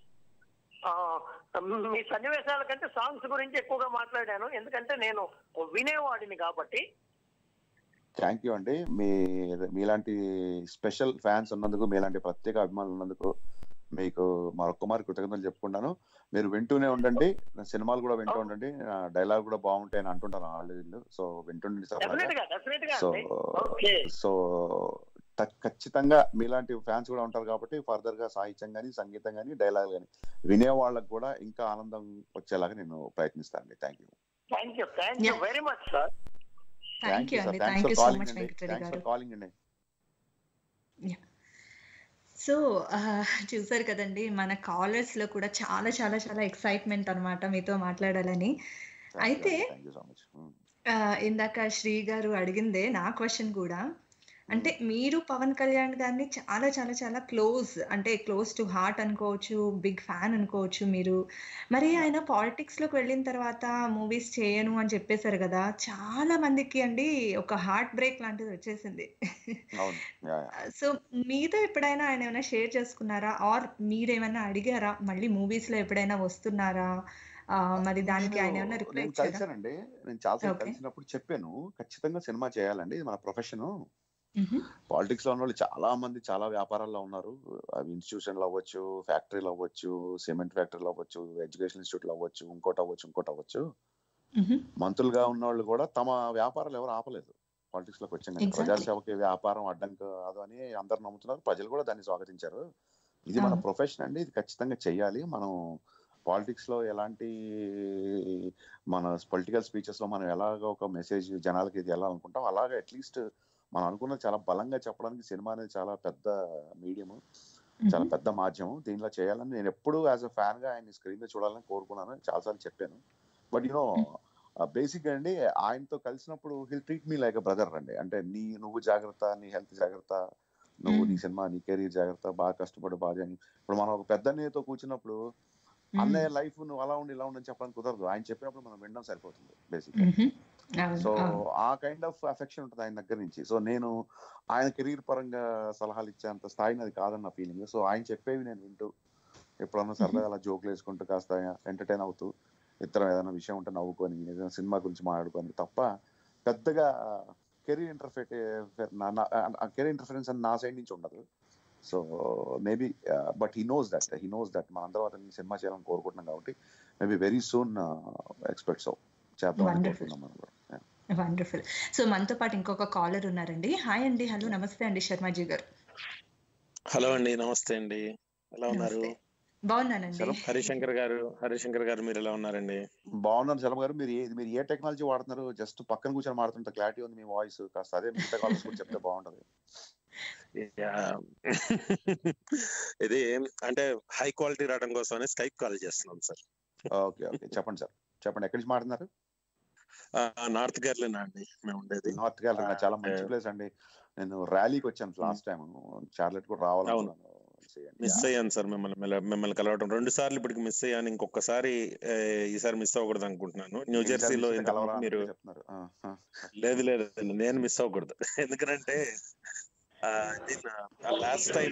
మీ సన్నివేశాల కంటే సాంగ్స్ గురించి ఎక్కువగా మాట్లాడాను, ఎందుకంటే నేను వినేవాడిని కాబట్టి. థ్యాంక్ యూ అండి. మీ మీలాంటి స్పెషల్ ఫ్యాన్స్ ఉన్నందుకు, మీలాంటి ప్రత్యేక అభిమానులు ఉన్నందుకు మీకు మరొక్క మారి కృతజ్ఞతలు చెప్పుకుంటాను. మీరు వింటూనే ఉండండి, సినిమాలు కూడా వింటూ ఉండండి, డైలాగ్ కూడా బాగుంటాయి అని అంటుంటాను వాళ్ళు వీళ్ళు. సో వింటుండండి. సో సో ఖచ్చితంగా మీలాంటి ఫ్యాన్స్ కూడా ఉంటారు కాబట్టి ఫర్దర్ గా సాహిత్యం కానీ సంగీతం కానీ డైలాగ్ కానీ వినే వాళ్ళకి కూడా ఇంకా ఆనందం వచ్చేలాగా నేను ప్రయత్నిస్తాను. Thank you. Thank you thank you very much sir. Thank you అండి, thank you so much Venkatareddy garu. Calling అండి. సో చూసారు కదండి, మన కాలర్స్ లో కూడా చాలా చాలా చాలా ఎక్సైట్మెంట్ అనమాట మీతో మాట్లాడాలని. అయితే ఇందాక శ్రీ గారు అడిగిందే నా క్వశ్చన్ కూడా, అంటే మీరు పవన్ కళ్యాణ్ గారిని చాలా చాలా చాలా క్లోజ్, అంటే క్లోజ్ టు హార్ట్ అనుకోవచ్చు, బిగ్ ఫ్యాన్ అనుకోవచ్చు మీరు. మరి ఆయన పాలిటిక్స్ లోకి వెళ్ళిన తర్వాత మూవీస్ చేయను అని చెప్పేశారు కదా, చాలా మందికి అండి ఒక హార్ట్ బ్రేక్ లాంటిది వచ్చేసింది. సో మీతో ఎప్పుడైనా ఆయన ఏమైనా షేర్ చేసుకున్నారా, ఆర్ మీరేమైనా అడిగారా మళ్ళీ మూవీస్ లో ఎప్పుడైనా వస్తున్నారా? మరి దానికి ఆయన ఏమైనా రిప్లై ఇచ్చారా? కలిసానండి, నేను చాలా కలిసినప్పుడు చెప్పాను ఖచ్చితంగా సినిమా చేయాలండి, ఇది మన ప్రొఫెషన్, పాలిటిక్స్ లో ఉన్న వాళ్ళు చాలా మంది చాలా వ్యాపారాల్లో ఉన్నారు. అవి ఇన్స్టిట్యూషన్లు అవ్వచ్చు, ఫ్యాక్టరీలు అవ్వచ్చు, సిమెంట్ ఫ్యాక్టరీలు అవ్వచ్చు, ఎడ్యుకేషన్ ఇన్స్టిట్యూట్లు అవ్వచ్చు, ఇంకోటి అవ్వచ్చు ఇంకోటి అవ్వచ్చు. మంత్రులుగా ఉన్న వాళ్ళు కూడా తమ వ్యాపారాలు ఎవరు ఆపలేదు పాలిటిక్స్ లోకి వచ్చాం. ప్రజాసేవకి వ్యాపారం అడ్డం కాదు అని అందరు నమ్ముతున్నారు. ప్రజలు కూడా దాన్ని స్వాగతించారు. ఇది మన ప్రొఫెషన్ అండి, ఇది ఖచ్చితంగా చెయ్యాలి. మనం పాలిటిక్స్ లో ఎలాంటి మన పొలిటికల్ స్పీచెస్ లో మనం ఎలాగ ఒక మెసేజ్ జనాలకి ఇది వెళ్ళాలనుకుంటాం, అలాగే అట్లీస్ట్ మనం అనుకున్నది చాలా బలంగా చెప్పడానికి సినిమా అనేది చాలా పెద్ద మీడియం, చాలా పెద్ద మాధ్యమం. దీనిలో చేయాలని నేను ఎప్పుడు యాజ్ అ ఫ్యాన్ గా ఆయన స్క్రీన్ లో చూడాలని కోరుకున్నాను, చాలాసార్లు చెప్పాను. బట్ యూనో బేసిక్ గా అండి ఆయనతో కలిసినప్పుడు he'll treat me like a brother అండి. అంటే నీ నువ్వు జాగ్రత్త, నీ హెల్త్ జాగ్రత్త, నువ్వు నీ సినిమా నీ కెరీర్ జాగ్రత్త, బాగా కష్టపడు బాగా అని. ఇప్పుడు మనం ఒక పెద్ద అన్నయ్యతో కూర్చున్నప్పుడు అన్నయ్య లైఫ్ నువ్వు అలా ఉండి ఇలా ఉండని చెప్పడానికి కుదరదు. ఆయన చెప్పినప్పుడు మనం వినడం సరిపోతుంది బేసిక్ గా. సో ఆ కైండ్ ఆఫ్ అఫెక్షన్ ఉంటుంది ఆయన దగ్గర నుంచి. సో నేను ఆయన కెరీర్ పరంగా సలహాలు ఇచ్చేంత స్థాయిని అది కాదన్న ఫీలింగ్. సో ఆయన చెప్పేవి నేను వింటూ ఎప్పుడన్నా సరదాగా అలా జోకులు వేసుకుంటూ కాస్త ఎంటర్టైన్ అవుతూ ఇతర ఏదైనా విషయం ఉంటే నవ్వుకొని ఏదైనా సినిమా గురించి మాట్లాడుకొని తప్ప పెద్దగా కెరీర్ ఇంటర్ఫెట్ కెరీర్ ఇంటర్ఫరెన్స్ అని నా సైడ్ నుంచి ఉండదు. So maybe but he knows that he knows that మన అందరం అతన్ని సినిమా చేయాలని కోరుకుంటున్నాం కాబట్టి maybe very soon expect so చేద్దాం. వండర్ఫుల్. సో మనతో పాటు ఇంకొక కాలర్ ఉన్నారండి. హాయ్ అండి. హలో నమస్తే అండి శర్మాజీ గారు. హలో అండి, నమస్తే అండి, ఎలా ఉన్నారు? బాగున్నానండి. హరిశంకర్ గారు హరిశంకర్ గారు మీరు ఎలా ఉన్నారండి? బాగున్నాను శర్మ గారు. మీరు ఏ- మీరు ఏ టెక్నాలజీ వాడుతున్నారు? జస్ట్ పక్కన కూర్చొని మాడుతుంటే క్లారిటీ ఉంది మీ వాయిస్. కాస్త అదే మిగతా కాల్స్ కూడా చెప్తే బాగుంటది. ఇది అంటే హై క్వాలిటీ రావడం కోసం స్కైప్ కాల్ చేస్తున్నాం సార్. ఓకే ఓకే చెప్పండి సార్, చెప్పండి. ఎక్కడి నుంచి మాట్లాడుతున్నారు? నార్త్ కేరళనా అండి మేము ఉండేది. నార్త్ కేరళ చాలా మంచి ప్లేస్ అండి. నేను ర్యాలీకి వచ్చాను లాస్ట్ టైం, చార్లెట్ కూడా రావాలనుకున్నాను. మిస్ అయ్యాను సార్ మిమ్మల్ని మిమ్మల్ని కలవడం రెండు సార్లు ఇప్పటికి మిస్ అయ్యాను. ఇంకొకసారి ఈసారి మిస్ అవ్వకూడదు అనుకుంటున్నాను. న్యూ జెర్సీలో మీరు లేదు లేదు నేను మిస్ అవ్వకూడదు. ఎందుకంటే లాస్ట్ టైం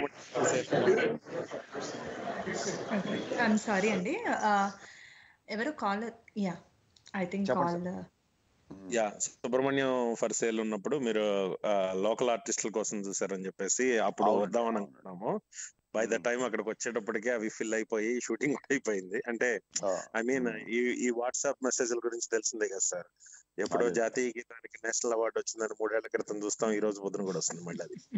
ఐఎమ్ సారీ అండి, ఎవరు caller? Yeah I think call yeah Subrahmanyam for sale ఉన్నప్పుడు మీరు లోకల్ ఆర్టిస్టుల కోసం చూసారని చెప్పేసి అప్పుడు వద్దామని అనుకున్నాము. బై ద టైం అక్కడికి వచ్చేటప్పటికే అవి ఫిల్ అయిపోయి షూటింగ్ అయిపోయింది. అంటే ఐ మీన్ ఈ ఈ వాట్సాప్ మెసేజ్ల గురించి తెలిసిందే కదా సార్. ఎప్పుడో జాతీయ గీతానికి నేషనల్ అవార్డు వచ్చిందని మూడేళ్ల క్రితం చూస్తాం, ఈ రోజు పొద్దున కూడా వస్తుంది మళ్ళీ అది.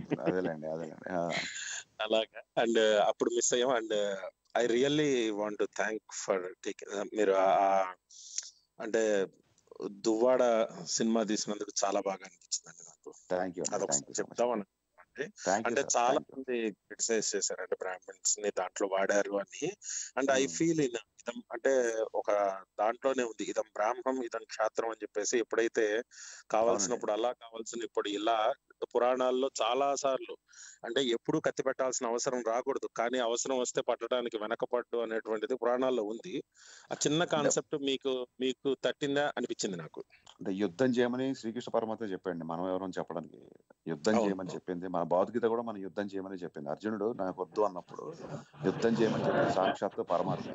అలాగా అండ్ అప్పుడు మిస్ అయ్యాం. And I really want to thank for taking మీరు అంటే దువ్వాడ సినిమా తీసినందుకు చాలా బాగా అనిపించిందండి నాకు. అదొకసారి చెప్తామని. అంటే చాలా మంది క్రిటిసైజ్ చేశారు అంటే బ్రాహ్మణ్స్ ని దాంట్లో వాడారు అని. అండ్ ఐ ఫీల్ ఇన్ ఇదం అంటే ఒక దాంట్లోనే ఉంది ఇదం బ్రాహ్మణం ఇదం క్షాత్రం అని చెప్పేసి. ఎప్పుడైతే కావాల్సినప్పుడు అలా కావాల్సిన ఇప్పుడు ఇలా పురాణాల్లో చాలా సార్లు అంటే ఎప్పుడు కత్తి పెట్టాల్సిన అవసరం రాకూడదు, కానీ అవసరం వస్తే పట్టడానికి వెనకపడ్డు అనేటువంటిది పురాణాల్లో ఉంది. ఆ చిన్న కాన్సెప్ట్ మీకు మీకు తట్టిందా అనిపించింది నాకు. అంటే యుద్ధం చేయమని శ్రీకృష్ణ పరమాత్మ చెప్పండి, మనం ఎవరైనా చెప్పడానికి. యుద్ధం చేయమని చెప్పింది మన భగవద్గీత కూడా, మనం యుద్ధం చేయమని చెప్పింది. అర్జునుడు నాకు వద్దు అన్నప్పుడు యుద్ధం చేయమని చెప్పింది సాక్షాత్తు పరమాత్మే.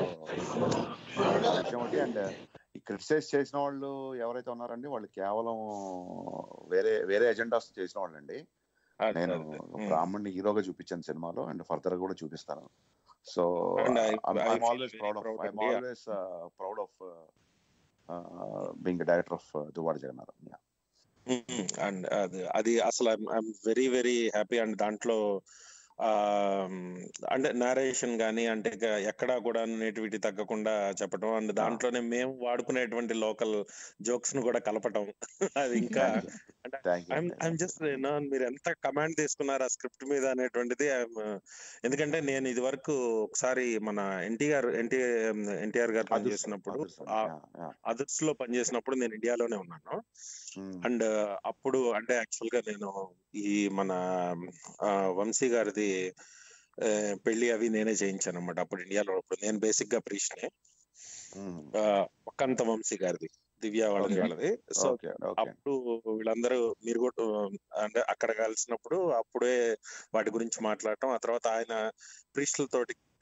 విషయం ఒకటి. అండ్ ఈ క్రిటిసైజ్ చేసిన వాళ్ళు ఎవరైతే ఉన్నారండి వాళ్ళు కేవలం వేరే వేరే ఎజెండాస్ చేసిన వాళ్ళు అండి. నేను బ్రాహ్మణ్ని హీరోగా చూపించాను సినిమాలో, అండ్ ఫర్దర్ కూడా చూపిస్తాను. So I'm always proud of I'm always proud of being director of Duvvada Jagannadham. And అది అది అసలు I'm very very happy. And దాంట్లో ఆ అంటే నారేషన్ గానీ అంటే ఎక్కడా కూడా నేటివిటీ తగ్గకుండా చెప్పడం, అండ్ దాంట్లోనే మేము వాడుకునేటువంటి లోకల్ జోక్స్ ను కూడా కలపటం, అది ఇంకా అంటే ఐఎమ్ జస్ట్ మీరు ఎంత కమాండ్ తీసుకున్నారు ఆ స్క్రిప్ట్ మీద అనేటువంటిది. ఎందుకంటే నేను ఇది వరకు ఒకసారి మన ఎన్టీఆర్ ఎన్టీ ఎన్టీఆర్ గారు పనిచేసినప్పుడు అదర్స్ లో పనిచేసినప్పుడు నేను ఇండియాలోనే ఉన్నాను. అండ్ అప్పుడు అంటే యాక్చువల్ గా నేను ఈ మన వంశీ గారిది పెళ్లి అవి నేనే చేయించాను అనమాట అప్పుడు ఇండియాలో. నేను బేసిక్ గా ప్రీష్నే ఒక్కంత వంశీ గారిది, దివ్య వాళ్ళది వాళ్ళది. సో అప్పుడు వీళ్ళందరూ మీరు కూడా అంటే అక్కడ కలిసినప్పుడు అప్పుడే వాటి గురించి మాట్లాడటం, ఆ తర్వాత ఆయన ప్రీస్టులతోటి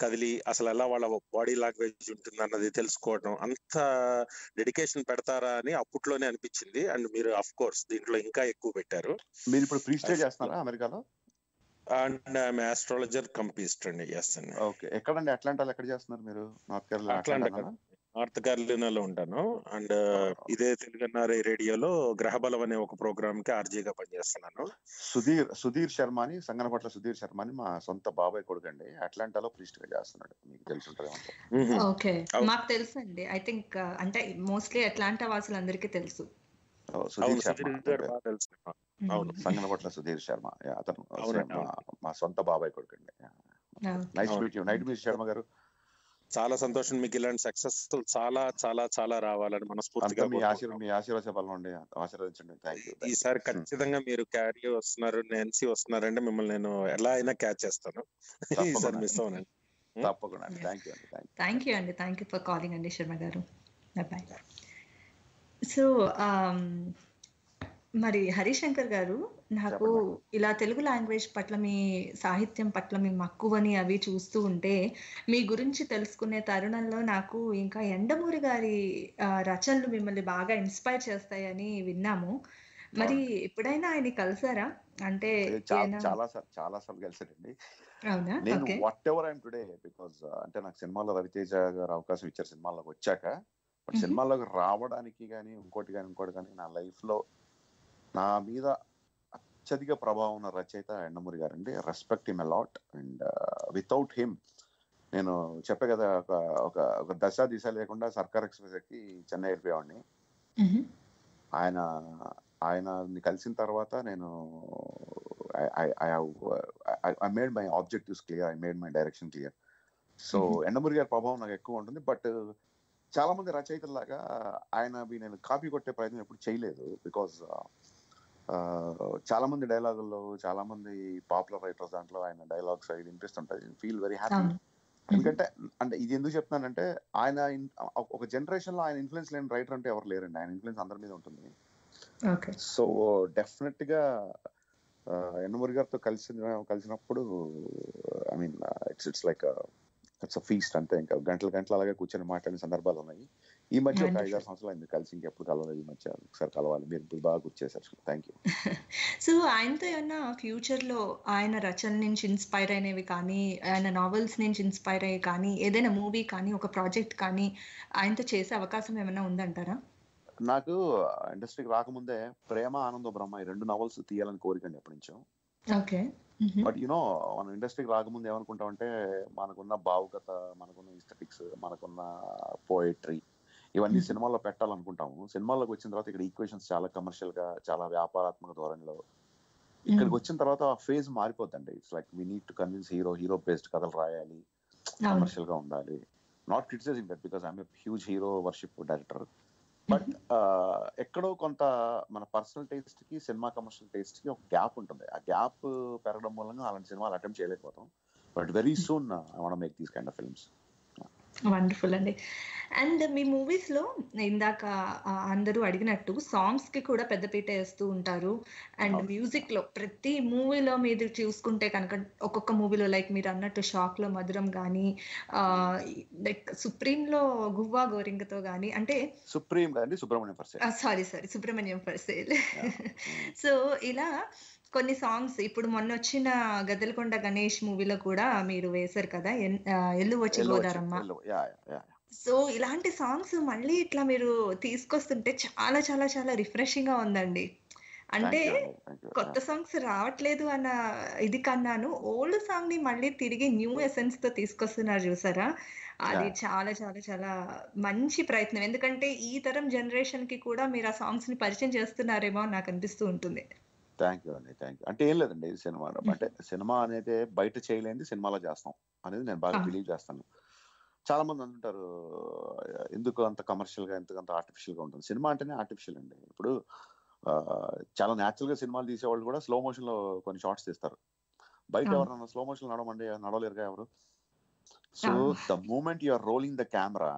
కదిలి అసలు ఎలా వాళ్ళ బాడీ లాంగ్వేజ్ ఉంటుంది అన్నది తెలుసుకోవడం, అంత డెడికేషన్ పెడతారా అని అప్పట్లోనే అనిపించింది. అండ్ మీరు అఫ్ కోర్స్ దీంట్లో ఇంకా ఎక్కువ పెట్టారు. మీరు ఇప్పుడు ప్రీ స్టే చేస్తున్నారా అమెరికాలో? అండ్ ఐఎమ్ ఆస్ట్రాలజర్ కంపీస్ట్ అండి. ఎస్ అండి. ఓకే, ఎక్కడండి? అట్లాంటాలో ఎక్కడ చేస్తున్నారు మీరు? నార్త్ కేరళ? అట్లాంటా నార్త్ కేరళలో ఉంటాను. అండ్ ఇదే తెలుగు ఎన్ఆర్ఐ రేడియోలో గ్రహబలం అనే ఒక ప్రోగ్రామ్ కి ఆర్జీగా పనిచేస్తున్నాను. సుధీర్ సుధీర్ శర్మ అని, సంగనపట్ల సుధీర్ శర్మ అని మా సొంత బాబాయ్ కొడుకు అండి. అట్లాంటాలో ప్రీస్ట్ గా చేస్తున్నాడు. మీకు తెలుసుంటుంది. ఓకే, మాకు తెలుసు అండి. ఐ థింక్ అంటే మోస్ట్లీ అట్లాంటా వాసులందరికీ తెలుసు. సుధీర్ శర్మ సంగనపట్ల సుధీర్ శర్మ అతను మా సొంత బాబాయ్ కొడుకు అండి. Nice meet you. Night meet Sharma garu. చాలా సంతోషం. మీకు ఇలాంటి సక్సెస్ చాలా చాలా చాలా రావాలని మనస్ఫూర్తిగా మీ ఆశీర్వాదాలు ఆశీర్వదించండి. Thank you. ఈసారి ఖచ్చితంగా మీరు క్యారీ వస్తున్నారు, నెన్సీ వస్తున్నారంటే మిమ్మల్ని నేను ఎలా అయినా క్యాచ్ చేస్తాను. ఈసారి మిస్ అవునండి. తప్పకుండా. థ్యాంక్ యూ అండి. థ్యాంక్ యూ అండి. థ్యాంక్ యూ ఫర్ కాలింగ్ అండి శర్మ గారు. బాయ్. సో మరి హరీష్ శంకర్ గారు, నాకు ఇలా తెలుగు లాంగ్వేజ్ పట్ల, మీ సాహిత్యం పట్ల మీ మక్కువని అవి చూస్తూ ఉంటే, మీ గురించి తెలుసుకునే తరుణంలో నాకు ఇంకా యండమూరి గారి రచనలు మిమ్మల్ని బాగా ఇన్స్పైర్ చేస్తాయని విన్నాము. మరి ఎప్పుడైనా ఆయన కలిసారా? అంటే చాలా చాలా సార్లు కలిసారండి. అవునా? నేను whatever I'm today because అంటే నాకు సినిమాలో రవితేజ గారు అవకాశం ఇచ్చారు సినిమాలోకి వచ్చాక. బట్ సినిమాలోకి రావడానికి కానీ ఇంకోటి కానీ ఇంకోటి కానీ నా లైఫ్ లో నా మీద అత్యధిక ప్రభావం ఉన్న రచయిత యండమూరి గారు అండి. Respect him a lot. And without him నేను చెప్పే కదా, ఒక ఒక ఒక దశ దిశ లేకుండా సర్కార్ ఎక్స్ప్రెస్ ఎక్కి చెన్నై వెళ్ళిపోయేవాడిని. ఆయన ఆయన కలిసిన తర్వాత నేను I made my objectives clear, I made my direction clear. So Yandamuri గారి ప్రభావం నాకు ఎక్కువ ఉంటుంది. బట్ చాలా మంది రచయితల్లాగా ఆయన నేను కాపీ కొట్టే ప్రయత్నం ఎప్పుడు చేయలేదు. బికాజ్ చాలా మంది డైలాగుల్లో, చాలా మంది పాపులర్ రైటర్స్ దాంట్లో ఆయన డైలాగ్స్ అవి వినిపిస్తుంటాయి. Feel very happy. ఎందుకంటే అంటే ఇది ఎందుకు చెప్తున్నానంటే, ఆయన ఒక జనరేషన్ లో ఆయన ఇన్ఫ్లుయెన్స్ లేని రైటర్ అంటే ఎవరు లేరండి. ఆయన ఇన్ఫ్లుయెన్స్ అందరి మీద ఉంటుంది. సో డెఫినెట్ గా యండమూరి గారితో కలిసి కలిసినప్పుడు I mean it's it's like it's a feast అంతే. ఇంకా గంటల గంటలు అలాగే కూర్చొని మాట్లాడిన సందర్భాలు ఉన్నాయి. ఈ మధ్య ఒక ఐదారు సంవత్సరాలు ఆయన కలిసి ఇంకెప్పుడు కలవాలి. ఈ మధ్య ఒకసారి కలవాలి. మీరు బాగా గుర్తు చేశారు. Thank you. సో ఆయనతో ఏమన్నా ఫ్యూచర్ లో ఆయన రచన నుంచి ఇన్స్పైర్ అయినవి కానీ, ఆయన నావెల్స్ నుంచి ఇన్స్పైర్ అయ్యి కానీ, ఏదైనా మూవీ కానీ, ఒక ప్రాజెక్ట్ కానీ ఆయనతో చేసే అవకాశం ఏమైనా ఉందంటారా? నాకు ఇండస్ట్రీకి రాకముందే ప్రేమ, ఆనంద బ్రహ్మ ఈ రెండు నావెల్స్ తీయాలని కోరికండి ఎప్పటి నుంచో. ఓకే. బట్ యునో మనం ఇండస్ట్రీకి రాకముందు ఏమనుకుంటామంటే, మనకున్న భావుకత, మనకున్న ఈస్థెటిక్స్, మనకున్న పోయిట్రీ ఇవన్నీ సినిమాల్లో పెట్టాలనుకుంటాము. సినిమాల్లోకి వచ్చిన తర్వాత ఇక్కడ ఈక్వేషన్స్ చాలా కమర్షియల్ గా, చాలా వ్యాపారాత్మక ధోరణిలో. ఇక్కడికి వచ్చిన తర్వాత ఆ ఫేజ్ మారిపోద్దండి. It's like we need to convince hero, hero based కథలు రాయాలి, కమర్షియల్ గా ఉండాలి. Not criticizing that because I'm a huge hero worship director. But ఎక్కడో కొంత మన పర్సనల్ టేస్ట్ కి, సినిమా కమర్షియల్ టేస్ట్ కి ఒక గ్యాప్ ఉంటుంది. ఆ గ్యాప్ పెరగడం మూలంగా అలాంటి సినిమాలు అటెంప్ట్ చేయలేకపోతాం. But very soon I want to make these kind of films. Wonderful అండి. అండ్ మీ మూవీస్ లో ఇందాక అందరూ అడిగినట్టు సాంగ్స్ కి కూడా పెద్దపీట వేస్తూ ఉంటారు. అండ్ మ్యూజిక్ లో ప్రతి మూవీలో మీరు చూసుకుంటే కనుక, ఒక్కొక్క మూవీలో లైక్ మీరు అన్నట్టు షాక్ లో మధురం గానీ, లైక్ సుప్రీం లో గువ్వా గోరింగతో గానీ, అంటే సుప్రీం గానీ Subrahmanyam for sale sorry sorry Subrahmanyam for sale so ఇలా కొన్ని సాంగ్స్, ఇప్పుడు మొన్న వచ్చిన గద్దలకొండ గణేష్ మూవీలో కూడా మీరు వేశారు కదా, ఎల్లు వచ్చి గోదారమ్మ. సో ఇలాంటి సాంగ్స్ మళ్ళీ ఇట్లా మీరు తీసుకొస్తుంటే చాలా చాలా చాలా రిఫ్రెషింగ్ గా ఉందండి. అంటే కొత్త సాంగ్స్ రావట్లేదు అన్న ఇది కన్నాను, ఓల్డ్ సాంగ్ ని మళ్ళీ తిరిగి న్యూ ఎసెన్స్ తో తీసుకొస్తున్నారు చూసారా, అది చాలా చాలా చాలా మంచి ప్రయత్నం. ఎందుకంటే ఈ తరం జనరేషన్ కి కూడా మీరు ఆ సాంగ్స్ ని పరిచయం చేస్తున్నారేమో నాకు అనిపిస్తూ ఉంటుంది. థ్యాంక్ యూ అండి. Thank you. అంటే ఏం లేదండి, సినిమా అంటే సినిమా అనేది బయట చేయలేనిది సినిమాలో చేస్తాం అనేది నేను బాగా బిలీవ్ చేస్తాను. చాలా మంది అంటుంటారు ఎందుకు అంత కమర్షియల్ గా, ఎందుకు అంత ఆర్టిఫిషియల్ గా ఉంటుంది. సినిమా అంటేనే ఆర్టిఫిషియల్ అండి. ఇప్పుడు చాలా న్యాచురల్ గా సినిమాలు తీసేవాళ్ళు కూడా స్లో మోషన్ లో కొన్ని షార్ట్స్ తీస్తారు. బయట ఎవరన్నా స్లో మోషన్ నడవండి, నడవలేరుగా ఎవరు. So the moment you are rolling the camera,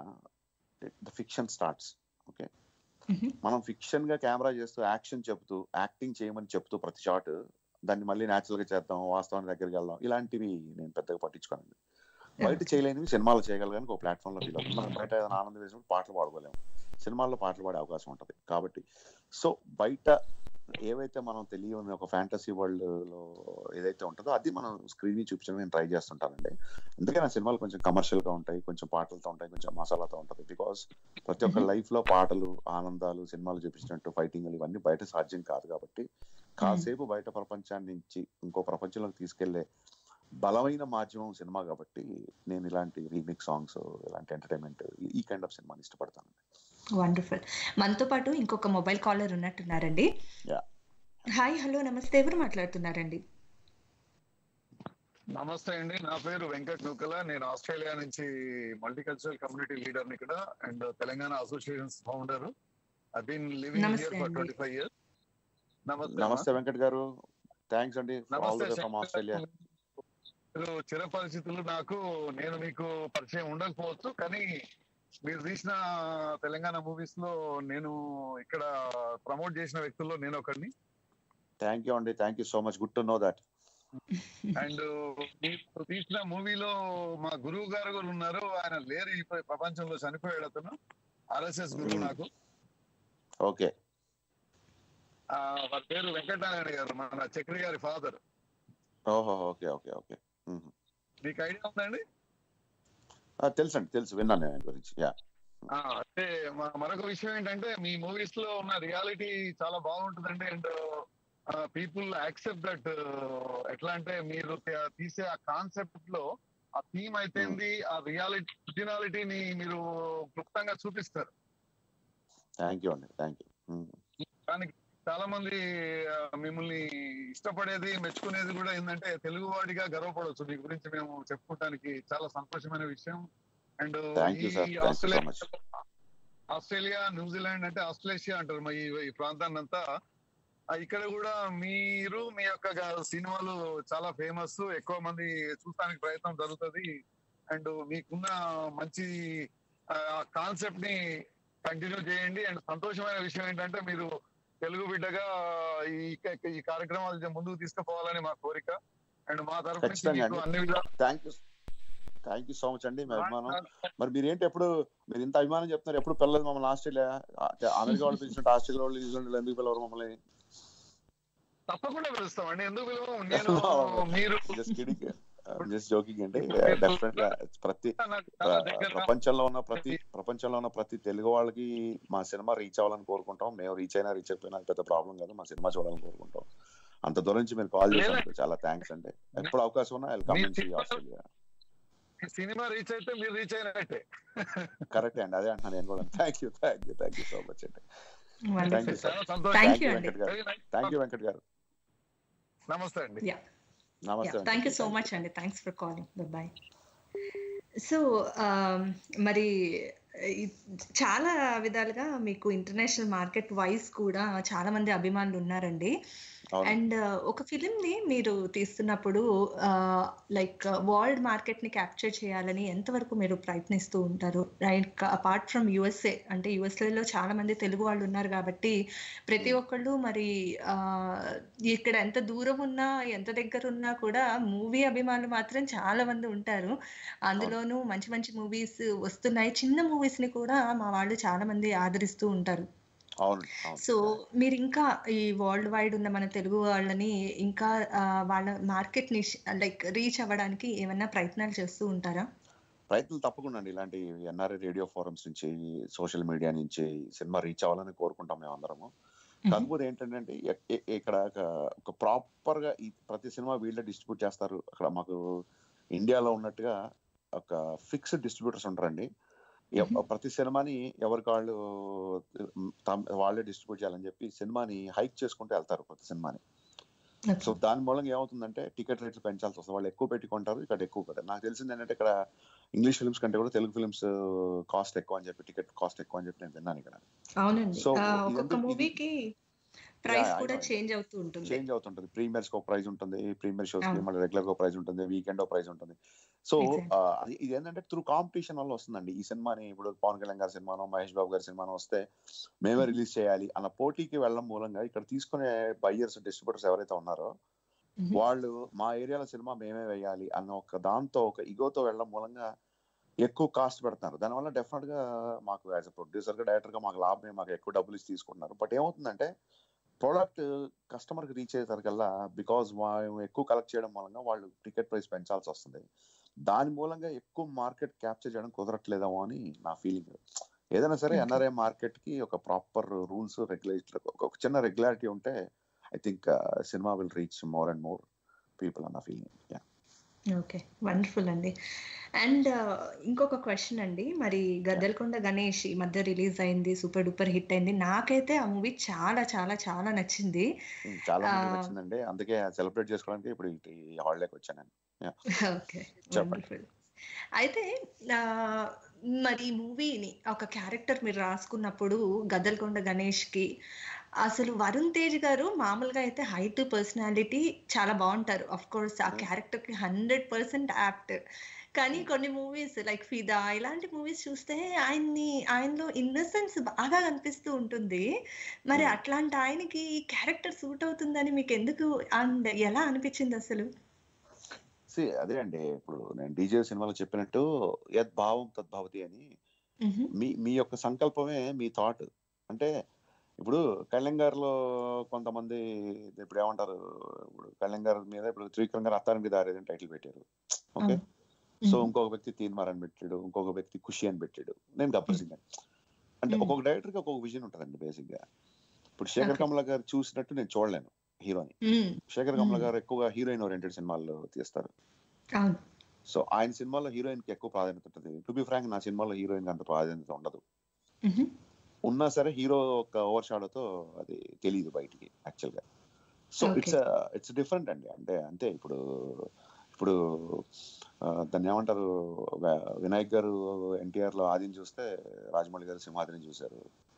the fiction starts. Okay, మనం ఫిక్షన్ గా కెమెరా చేస్తూ యాక్షన్ చెప్తూ, యాక్టింగ్ చేయమని చెప్తూ ప్రతి షాట్ దాన్ని మళ్ళీ న్యాచురల్ గా చేద్దాం, వాస్తవానికి దగ్గరికి వెళ్దాం, ఇలాంటివి నేను పెద్దగా పట్టించుకోనండి. బయట చేయలేనివి సినిమాలో చేయగలగానికి ఒక ప్లాట్ఫామ్ లో ఫీల్ అవుతుంది. మనం బయట ఏదైనా ఆనందం వేసినప్పుడు పాటలు పాడుకోలేము, సినిమాల్లో పాటలు పాడే అవకాశం ఉంటుంది. కాబట్టి సో బయట ఏవైతే మనం తెలియని ఒక ఫ్యాంటసీ వరల్డ్ లో ఏదైతే ఉంటుందో అది మనం స్క్రీన్ ని చూపించడం నేను ట్రై చేస్తుంటానండి. అందుకే నా సినిమాలు కొంచెం కమర్షియల్ గా ఉంటాయి, కొంచెం పాటలతో ఉంటాయి, కొంచెం మసాలాతో ఉంటుంది. బికాస్ ప్రతి ఒక్క లైఫ్ లో పాటలు, ఆనందాలు, సినిమాలు చూపించినట్టు ఫైటింగ్లు ఇవన్నీ బయట సాధ్యం కాదు. కాబట్టి కాసేపు బయట ప్రపంచాన్ని నుంచి ఇంకో ప్రపంచంలోకి తీసుకెళ్లే బలమైన మాధ్యమం సినిమా. కాబట్టి నేను ఇలాంటి రీమిక్స్ సాంగ్స్, ఇలాంటి ఎంటర్టైన్మెంట్, ఈ కైండ్ ఆఫ్ సినిమాని ఇష్టపడతాను. వండర్ఫుల్. మనతో పాటు ఇంకొక మొబైల్ కాలర్ ఉన్నట్టున్నారండి. హాయ్, హలో, నమస్తే. ఎవరు మాట్లాడుతున్నారండి? నమస్తే అండి, నా పేరు వెంకట్ నూకల. నేను ఆస్ట్రేలియా నుంచి మల్టీకల్చరల్ కమ్యూనిటీ లీడర్ ఇక్కడ and Telangana association founder. I been living here for twenty five years. నమస్తే వెంకట్ గారు, థ్యాంక్స్ అండి. ఆస్ట్రేలియా చిరపరిచితులు. నాకు నేను మీకు పరిచయం ఉండకపోవచ్చు, కానీ మీరు తీసిన తెలంగాణ మూవీస్ లో నేను ఇక్కడ ప్రమోట్ చేసిన వ్యక్తుల్లో నేను ఒకరిని. థ్యాంక్ యూ అండి, thank you so much, good to know that. And మీరు తీసిన మూవీలో మా గురువు గారు కూడా ఉన్నారు. ఆయన లేరు ఈ ప్రపంచంలో, చనిపోయాడు అతను. ఆర్ఎస్ఎస్ గురువు నాకు. ఓకే. వారి పేరు వెంకటనారాయణ గారు, మన చక్రి గారి ఫాదర్. ఓహో, ఓకే ఓకే ఓకే. మీకు ఐడియా ఉందండి? తెలుసు అండి, తెలుసు, విన్నాను ఆయన గురించి. అంటే మరొక విషయం ఏంటంటే మీ మూవీస్ లో ఉన్న రియాలిటీ చాలా బాగుంటుందండి. And people accept that. ఎట్లా అంటే మీరు తీసే ఆ కాన్సెప్ట్ లో ఆ థీమ్ అయితేంది, ఆ రియాలిటీ ఒరిజినాలిటీని మీరు క్లుప్తంగా చూపిస్తారు. థ్యాంక్ యూ అండి, థ్యాంక్ యూ. దానికి చాలా మంది మిమ్మల్ని ఇష్టపడేది, మెచ్చుకునేది కూడా ఏంటంటే తెలుగు వాడిగా గర్వపడవచ్చు. మీ గురించి మేము చెప్పుకోవడానికి చాలా సంతోషమైన విషయం. అండ్ ఆస్ట్రేలియా ఆస్ట్రేలియా న్యూజిలాండ్ అంటే ఆస్ట్రేలియా అంటారు మా ఈ ప్రాంతాన్ని అంతా. ఇక్కడ కూడా మీరు మీ యొక్క సినిమాలు చాలా ఫేమస్, ఎక్కువ మంది చూడటానికి ప్రయత్నం జరుగుతుంది. అండ్ మీకున్న మంచి కాన్సెప్ట్ ని కంటిన్యూ చేయండి. అండ్ సంతోషమైన విషయం ఏంటంటే మీరు తెలుగు బిడ్డగా ఈ ఈ కార్యక్రమాలు ముందుకు తీసుకుపోవాలని మా కోరిక. అండ్ మా తరఫు నుంచి అన్ని విధాలు thank you thank you so much అండి. మీ అభిమానం మరి మీరేంటి ఎప్పుడు మీరు ఇంత అభిమానం చెప్తున్నారు, ఎప్పుడు పిల్లలు మమ్మల్ని ఆస్ట్రేలియా, అమెరికా వాళ్ళు పిలిచినట్టు ఆస్ట్రేలియా వాళ్ళు, న్యూజిలాండ్ ఎందుకు పిలవరు మమ్మల్ని? తప్పకుండా పిలుస్తామండి, ఎందుకు పిలవము? నేను మీరు జస్ట్ జోకింగ్ అండి. డెఫినెట్ గా ప్రతి ప్రపంచంలో ఉన్న ప్రతి ప్రపంచంలో ఉన్న ప్రతి తెలుగు వాళ్ళకి మా సినిమా రీచ్ అవ్వాలని కోరుకుంటాం. మేము రీచ్ అయినా రీచ్ అయిపోయినా పెద్ద ప్రాబ్లం కాదు, మా సినిమా చూడాలని కోరుకుంటాం. అంత దూరం నుంచి మీరు కాల్ చేసినందుకు చాలా థ్యాంక్స్ అండి. ఎప్పుడు అవకాశం ఉన్నా ఐ కమ్ టు ఆస్ట్రేలియా. సినిమా రీచ్ అయితే మీరు రీచ్ అయినట్టే. కరెక్ట్ అండి, అదే అంటున్నాను నేను కూడా. Thank you thank you thank you so much అండి. Thank you sir. Thank you Venkat garu. Thank you Venkat garu. నమస్తే అండి. నమస్తే. థ్యాంక్ యూ సో మచ్ అండి. Thanks for calling. Bye. So మరి చాలా విధాలుగా మీకు ఇంటర్నేషనల్ మార్కెట్ వైజ్ కూడా చాలా మంది అభిమానులు ఉన్నారండి. అండ్ ఒక ఫిలిం ని మీరు తీస్తున్నప్పుడు లైక్ వరల్డ్ మార్కెట్ ని క్యాప్చర్ చేయాలని ఎంతవరకు మీరు ప్రయత్నిస్తూ ఉంటారు? రైట్, అపార్ట్ ఫ్రమ్ యుఎస్ఏ, అంటే యుఎస్ఏలో చాలా మంది తెలుగు వాళ్ళు ఉన్నారు కాబట్టి ప్రతి ఒక్కళ్ళు మరి ఇక్కడ ఎంత దూరం ఉన్నా ఎంత దగ్గర ఉన్నా కూడా మూవీ అభిమానులు మాత్రం చాలా మంది ఉంటారు. అందులోనూ మంచి మంచి మూవీస్ వస్తున్నాయి, చిన్న మూవీస్ ని కూడా మా వాళ్ళు చాలా మంది ఆదరిస్తూ ఉంటారు. సో మీరు ఇంకా ఈ వరల్డ్ వైడ్ ఉన్న మన తెలుగు వాళ్ళని ఇంకా వాళ్ళ మార్కెట్ ని లైక్ రీచ్ అవ్వడానికి ఏమైనా ప్రయత్నాలు చేస్తూ ఉంటారా? ప్రయత్నం తప్పకుండా అండి. ఇలాంటి ఎన్ఆర్ఐ రేడియో ఫోరమ్స్ నుంచి, సోషల్ మీడియా నుంచి సినిమా రీచ్ అవ్వాలని కోరుకుంటాం మేము అందరము. కాకపోతే ఏంటంటే ఇక్కడ ఒక ప్రాపర్ గా ఈ ప్రతి సినిమా వీళ్ళే డిస్ట్రిబ్యూట్ చేస్తారు. అక్కడ మాకు ఇండియాలో ఉన్నట్టుగా ఒక ఫిక్స్డ్ డిస్ట్రిబ్యూటర్స్ ఉంటారండి. ప్రతి సినిమాని ఎవరికి వాళ్ళు వాళ్ళే డిస్ట్రిబ్యూట్ చేయాలని చెప్పి సినిమాని హైక్ చేసుకుంటూ వెళ్తారు ప్రతి సినిమాని. సో దాని మూలంగా ఏమవుతుందంటే టికెట్ రేట్లు పెంచాల్సి వస్తుంది. వాళ్ళు ఎక్కువ పెట్టుకుంటారు, ఇక్కడ ఎక్కువ పెడతారు. నాకు తెలిసింది ఏంటంటే ఇక్కడ ఇంగ్లీష్ ఫిల్మ్స్ కంటే కూడా తెలుగు ఫిల్మ్స్ కాస్ట్ ఎక్కువ అని చెప్పి, టికెట్ కాస్ట్ ఎక్కువ అని చెప్పి నేను విన్నాను ఇక్కడ. సో ప్రైస్ కూడా చేంజ్ అవుతూ ఉంటుంది చేంజ్ అవుతుంటుంది ప్రీమియర్స్ కి ఒక ప్రైస్ ఉంటుంది, ప్రీమియర్ షోస్ కి మళ్ళీ రెగ్యులర్ గా ప్రైస్ ఉంటుంది, వీకెండ్ ఒక ప్రైస్ ఉంటుంది. సో ఇది ఏంటంటే త్రూ కాంపిటీషన్ వల్ల వస్తుందండి. ఈ సినిమాని ఇప్పుడు పవన్ కళ్యాణ్ గారి సినిమానో, మహేష్ బాబు గారి సినిమానో వస్తే మేమే రిలీజ్ చేయాలి అన్న పోటీకి వెళ్ళడం మూలంగా ఇక్కడ తీసుకునే బయ్యర్స్, డిస్ట్రిబ్యూటర్స్ ఎవరైతే ఉన్నారో వాళ్ళు మా ఏరియాలో సినిమా మేమే వేయాలి అన్న ఒక దాంతో ఒక ఇగోతో వెళ్ళడం మూలంగా ఎక్కువ కాస్ట్ పెడుతున్నారు. దానివల్ల డెఫినెట్ గా మాకు యాజ్ అ ప్రొడ్యూసర్ గా డైరెక్టర్ గా మాకు లాభమే, మాకు ఎక్కువ డబ్బులు ఇచ్చి తీసుకుంటున్నారు. బట్ ఏమవుతుందంటే ప్రోడక్ట్ కస్టమర్ కి రీచ్ అయ్యేసరికల్లా బికాజ్ ఎక్కువ కలెక్ట్ చేయడం మూలంగా వాళ్ళు టికెట్ ప్రైస్ పెంచాల్సి వస్తుంది. దాని మూలంగా ఎక్కువ మార్కెట్ క్యాప్చర్ చేయడం కుదరట్లేదేమో అని నా ఫీలింగ్. ఏదైనా సరే ఎన్ఆర్ఐ మార్కెట్ కి ఒక ప్రాపర్ రూల్స్ రెగ్యులేషన్ ఒక చిన్న రెగ్యులారిటీ ఉంటే I think cinema will reach more and more people అన్న ఫీలింగ్. ఓకే, వండర్ఫుల్ అండి. అండ్ ఇంకొక క్వశ్చన్ అండి, మరి గద్దెలకొండ గణేష్ ఈ మధ్య రిలీజ్ అయింది, సూపర్ డూపర్ హిట్ అయింది. నాకైతే ఆ మూవీ చాలా చాలా చాలా నచ్చింది. చాలా నచ్చిందండి, అందుకే సెలబ్రేట్ చేసుకోవడానికి ఇప్పుడు ఈ హాలిడేకి వచ్చాను. Okay, wonderful. అయితే మరి ఈ మూవీని ఒక క్యారెక్టర్ మీరు రాసుకున్నప్పుడు గద్దెలకొండ గణేష్ కి అసలు వరుణ్ తేజ్ గారు మామూలుగా అయితే హైట్, పర్సనాలిటీ చాలా బాగుంటారు. అఫ్ కోర్స్ ఆ క్యారెక్టర్ కి హండ్రెడ్ పర్సెంట్ యాప్ట్. కానీ కొన్ని మూవీస్ లైక్ ఫిదా ఇలాంటి మూవీస్ చూస్తే ఆయన్ని ఆయనలో ఇన్నసెన్స్ బాగా కనిపిస్తూ ఉంటుంది. మరి అట్లాంటి ఆయనకి ఈ క్యారెక్టర్ సూట్ అవుతుందని మీకు ఎందుకు అండ్ ఎలా అనిపించింది అసలు? అదే అండి, ఇప్పుడు నేను డీజే సినిమాలో చెప్పినట్టు యద్ భావం తద్భవతి అని, మీ మీ యొక్క సంకల్పమే మీ థాట్. అంటే ఇప్పుడు కళ్యాణ్ కొంతమంది ఇప్పుడు ఏమంటారు, ఇప్పుడు కళ్యాణ్ మీద ఇప్పుడు త్రివిక్రమ్ గారు అత్తారింటి దారి అని టైటిల్ పెట్టారు. ఓకే, సో ఇంకొక వ్యక్తి తీన్మార్ అని పెట్టాడు, ఇంకొక వ్యక్తి ఖుషి అని పెట్టాడు, నేను గబ్బర్ సింగ్ అని. అంటే ఒక్కొక్క డైరెక్టర్ కి ఒక్కొక్క విజన్ ఉంటుందండి బేసిక్ గా. ఇప్పుడు శేఖర్ కమల గారు చూసినట్టు నేను చూడలేను హీరోని. శేఖర్ కమల గారు ఎక్కువగా హీరోయిన్ ఓరియంటెడ్ సినిమాలు తీస్తారు. సో ఆయన సినిమాలో హీరోయిన్ కి ఎక్కువ ప్రాధాన్యత ఉంటుంది. టు బి ఫ్రాంక్ నా సినిమాలో హీరోయిన్ అంత ప్రాధాన్యత ఉండదు. ఉన్నా సరే హీరో ఒక ఓవర్ షాడోతో అది తెలియదు బయటికి యాక్చువల్ గా. సో ఇట్స్ ఇట్స్ డిఫరెంట్ అండి. అంటే అంతే ఇప్పుడు ఇప్పుడు దాన్ని ఏమంటారు, వినాయక్ గారు ఎన్టీఆర్ లో ఆదిని చూస్తే రాజమౌళి గారు సింహాద్రిని చూశారు.